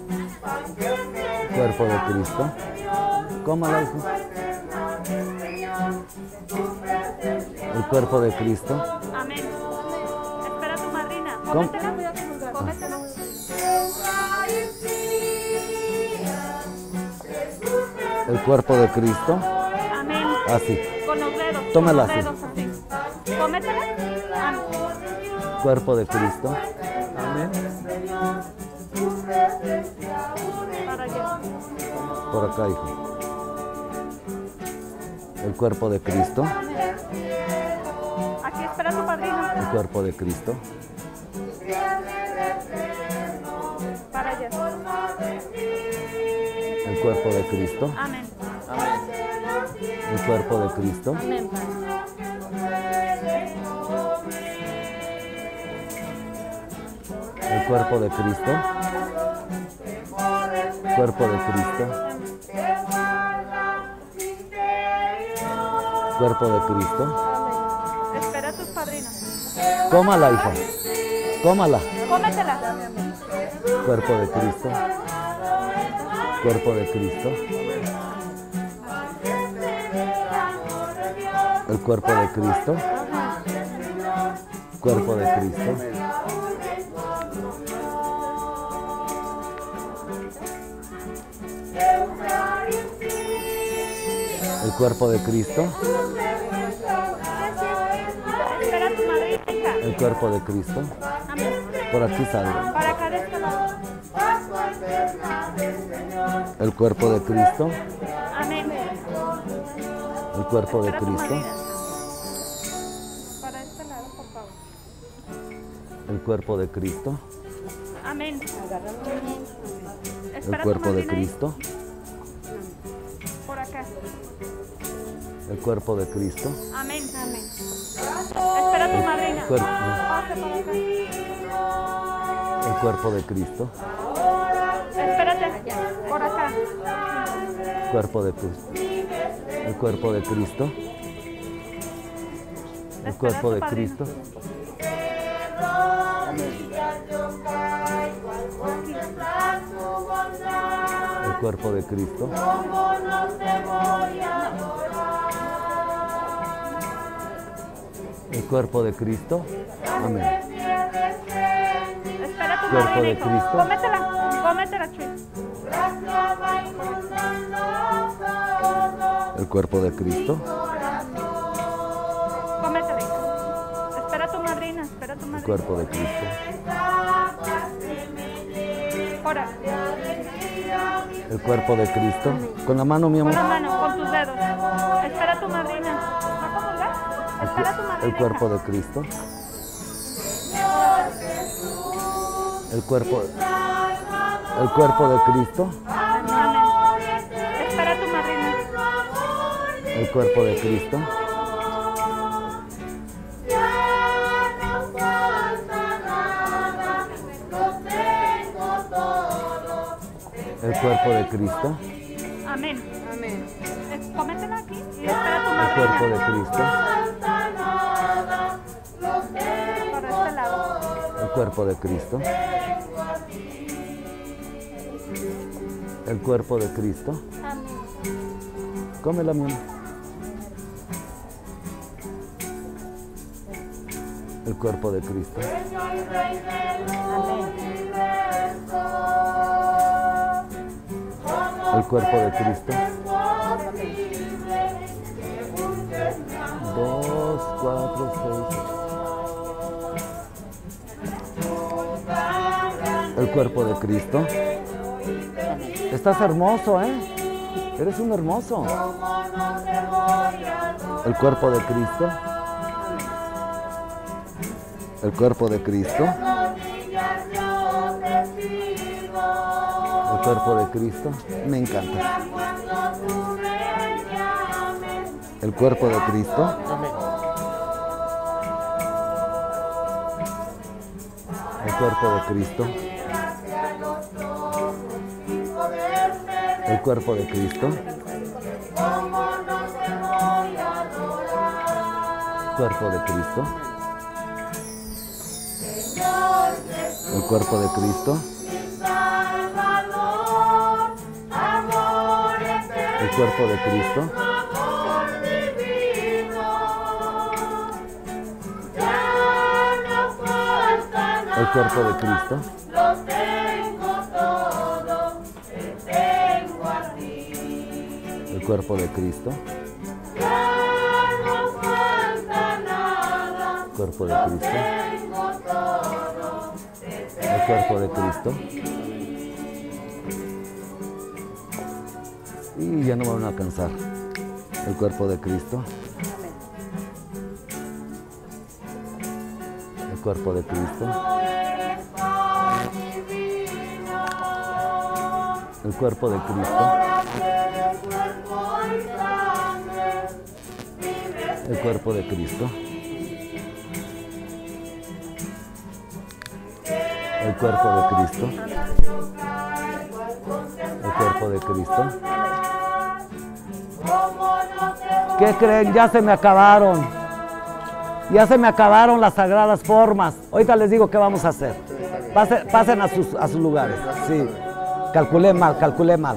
Cuerpo de Cristo. Cómala, hijo. El cuerpo de Cristo. Amén. Espera tu madrina. ¿Cómo? Cómetela. Cómetela. El cuerpo de Cristo. Amén. Así. Con los dedos. Tómala con los así. dedos así. Cómetela. Amén. Cuerpo de Cristo. Amén. Para allá. Por acá, hijo. El cuerpo de Cristo. Aquí espera tu padrino. El cuerpo de Cristo. Para allá. El cuerpo de Cristo. Amén. El cuerpo de Cristo. Amén, Padre. El cuerpo de Cristo. Cuerpo de Cristo. Cuerpo de Cristo. Espera a tus padrinos. Cómala, hija. Cómala. Cómetela. Cuerpo de Cristo. Cuerpo de Cristo. El cuerpo de Cristo. Cuerpo de Cristo. El cuerpo de Cristo. Espera a tu madrina, hija. El cuerpo de Cristo. Amén. Por aquí salga. Para acá de este lado. El cuerpo de Cristo. Amén. El cuerpo de Espera a tu Cristo. madrina. Para este lado, por favor. El cuerpo de Cristo. Amén. El Espera a tu cuerpo de madrina ahí. Cristo. Por acá. El cuerpo de Cristo. Amén. Amén. Espera a tu madrina. cuerpo. Pase por acá. El cuerpo de Cristo. Espérate. Por acá. Cuerpo de Cristo. El cuerpo de Cristo. El Espera cuerpo a tu de padrino. Cristo. El cuerpo de Cristo. El cuerpo de Cristo. Amén. Espera a tu Cuerpo madrina, de hijo. Cristo. Cómetela. Cómetela, Chuy. El cuerpo de Cristo. Cómetela, hijo. Espera a tu madrina. Espera a tu El madrina. cuerpo de Cristo. Por acá. El cuerpo de Cristo. Con la mano, mi Con amor. la mano, con tus dedos. Espera a tu madrina. ¿Va a comulgar? El, Espera a tu cu- madrina. el cuerpo hija. de Cristo. El cuerpo. El cuerpo de Cristo. Amén. Espera a tu madrina. El cuerpo de Cristo. El cuerpo de Cristo. Amén. Amén. Cómetela aquí y espera a tu El madrina. cuerpo de Cristo. Por este lado. El cuerpo de Cristo. El cuerpo de Cristo. Amén. Cómela, mi amor. El cuerpo de Cristo. El cuerpo de Cristo. Dos, cuatro, seis. El cuerpo de Cristo. Estás hermoso, ¿eh? Eres un hermoso. El cuerpo de Cristo. El cuerpo de Cristo. El cuerpo de Cristo. Me encanta. El cuerpo de Cristo. El cuerpo de Cristo. El cuerpo de Cristo. Cuerpo de Cristo. El cuerpo de Cristo. El cuerpo de Cristo. El cuerpo de Cristo. El cuerpo de Cristo. Cuerpo de Cristo. El cuerpo de Cristo. Y ya no van a alcanzar. El cuerpo de Cristo. El cuerpo de Cristo. El cuerpo de Cristo. El cuerpo de Cristo. El cuerpo de Cristo. El cuerpo de Cristo. ¿Qué creen? Ya se me acabaron. Ya se me acabaron las sagradas formas. Ahorita les digo qué vamos a hacer. Pasen, pasen a, sus, a sus lugares. Sí. Calculé mal, calculé mal.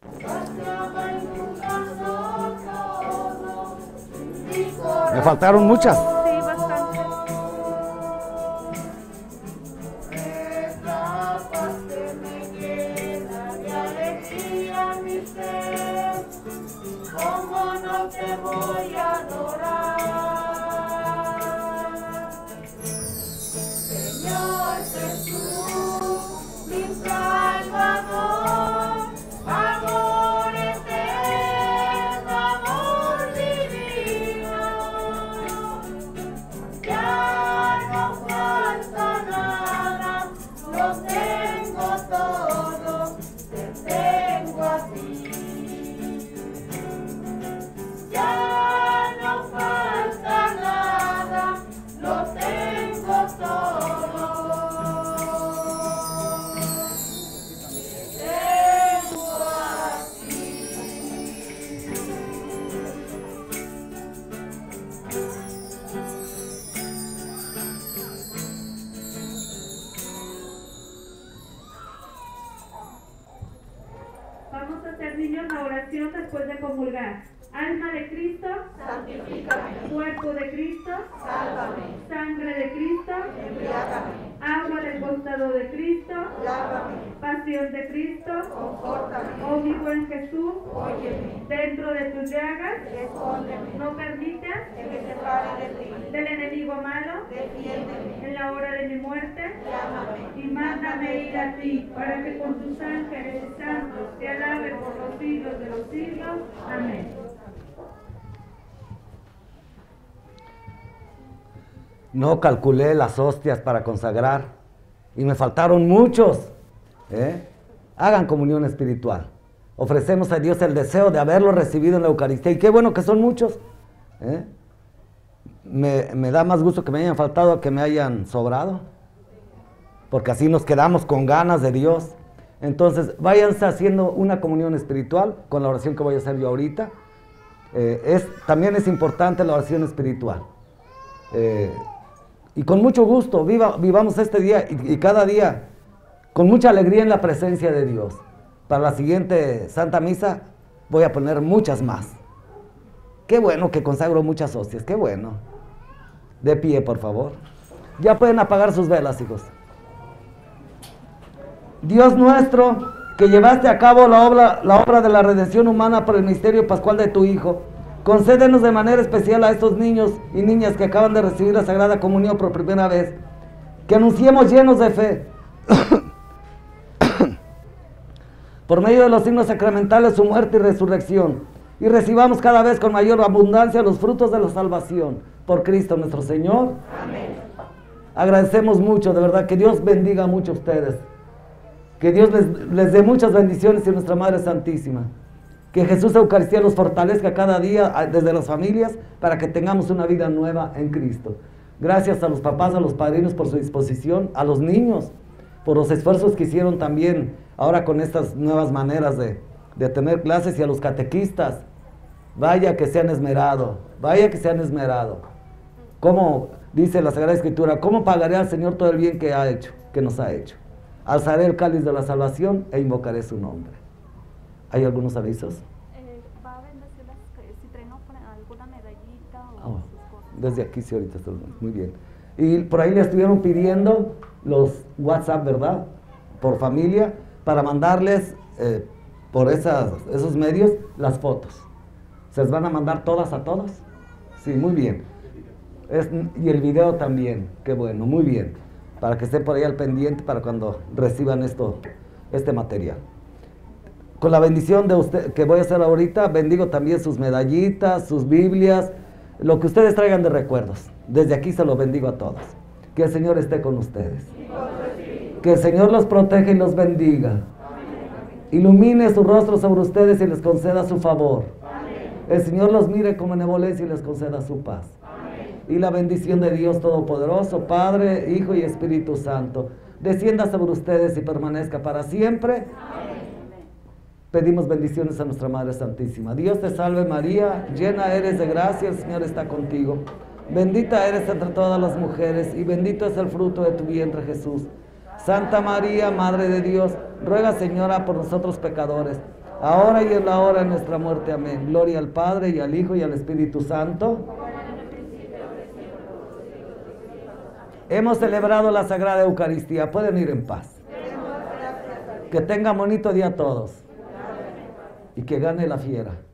Me faltaron muchas. Sí, bastante. ¿Cómo no te voy a adorar? Señor Jesús, mi Salvador, amor eterno, amor divino. Ya no falta nada, lo tengo todo, te tengo a ti. Ya no falta nada, lo tengo todo. Tengo a ti. Vamos a hacer, niños, la oración después de comulgar. Alma de Cristo, Santifícame, cuerpo de Cristo, sálvame, sangre de Cristo, embriágame, agua del costado de Cristo, lávame, pasión de Cristo, confórtame, oh mi buen Jesús, óyeme, dentro de tus llagas, escóndeme, no permitas que me separe de ti, del enemigo malo defiéndeme, en la hora de mi muerte, llámame, y mándame ir a ti, para que con tus ángeles y santos te alaben por los siglos de los siglos. Amén. No calculé las hostias para consagrar y me faltaron muchos. ¿eh? Hagan comunión espiritual. Ofrecemos a Dios el deseo de haberlo recibido en la Eucaristía. Y qué bueno que son muchos. ¿eh? Me, me da más gusto que me hayan faltado que me hayan sobrado. Porque así nos quedamos con ganas de Dios. Entonces, váyanse haciendo una comunión espiritual con la oración que voy a hacer yo ahorita. Eh, es, también es importante la oración espiritual. Eh, y con mucho gusto, viva, vivamos este día y, y cada día con mucha alegría en la presencia de Dios. Para la siguiente Santa Misa voy a poner muchas más. Qué bueno que consagro muchas hostias, qué bueno. De pie, por favor. Ya pueden apagar sus velas, hijos. Dios nuestro, que llevaste a cabo la obra, la obra de la redención humana por el misterio pascual de tu Hijo, concédenos de manera especial a estos niños y niñas que acaban de recibir la Sagrada Comunión por primera vez, que anunciemos llenos de fe, por medio de los signos sacramentales, su muerte y resurrección, y recibamos cada vez con mayor abundancia los frutos de la salvación, por Cristo nuestro Señor. amén. Agradecemos mucho, de verdad, que Dios bendiga mucho a ustedes, que Dios les, les dé muchas bendiciones y nuestra Madre Santísima. Que Jesús Eucaristía los fortalezca cada día desde las familias para que tengamos una vida nueva en Cristo. Gracias a los papás, a los padrinos por su disposición, a los niños por los esfuerzos que hicieron también ahora con estas nuevas maneras de, de tener clases, y a los catequistas. Vaya que se han esmerado, vaya que se han esmerado. Como dice la Sagrada Escritura, ¿cómo pagaré al Señor todo el bien que ha hecho, que nos ha hecho? Alzaré el cáliz de la salvación e invocaré su nombre. ¿Hay algunos avisos? Eh, ¿Va a bendecirlas que si traen alguna medallita o Oh, sus cosas? desde aquí sí, ahorita estoy muy bien. Y por ahí le estuvieron pidiendo los WhatsApp, ¿verdad? Por familia, para mandarles eh, por esas, esos medios las fotos. ¿Se les van a mandar todas a todos? Sí, muy bien. Es, y el video también, qué bueno, muy bien. para que estén por ahí al pendiente para cuando reciban esto, este material. Con la bendición de usted que voy a hacer ahorita, bendigo también sus medallitas, sus Biblias, lo que ustedes traigan de recuerdos. Desde aquí se los bendigo a todos. Que el Señor esté con ustedes. Que el Señor los proteja y los bendiga. Ilumine su rostro sobre ustedes y les conceda su favor. El Señor los mire con benevolencia y les conceda su paz. Y la bendición de Dios Todopoderoso, Padre, Hijo y Espíritu Santo, descienda sobre ustedes y permanezca para siempre. Pedimos bendiciones a nuestra Madre Santísima. Dios te salve María, llena eres de gracia, el Señor está contigo. Bendita eres entre todas las mujeres y bendito es el fruto de tu vientre Jesús. Santa María, Madre de Dios, ruega Señora por nosotros pecadores, ahora y en la hora de nuestra muerte. Amén. Gloria al Padre y al Hijo y al Espíritu Santo. Hemos celebrado la Sagrada Eucaristía. Pueden ir en paz. Que tengan bonito día todos. Y que gane la fiera.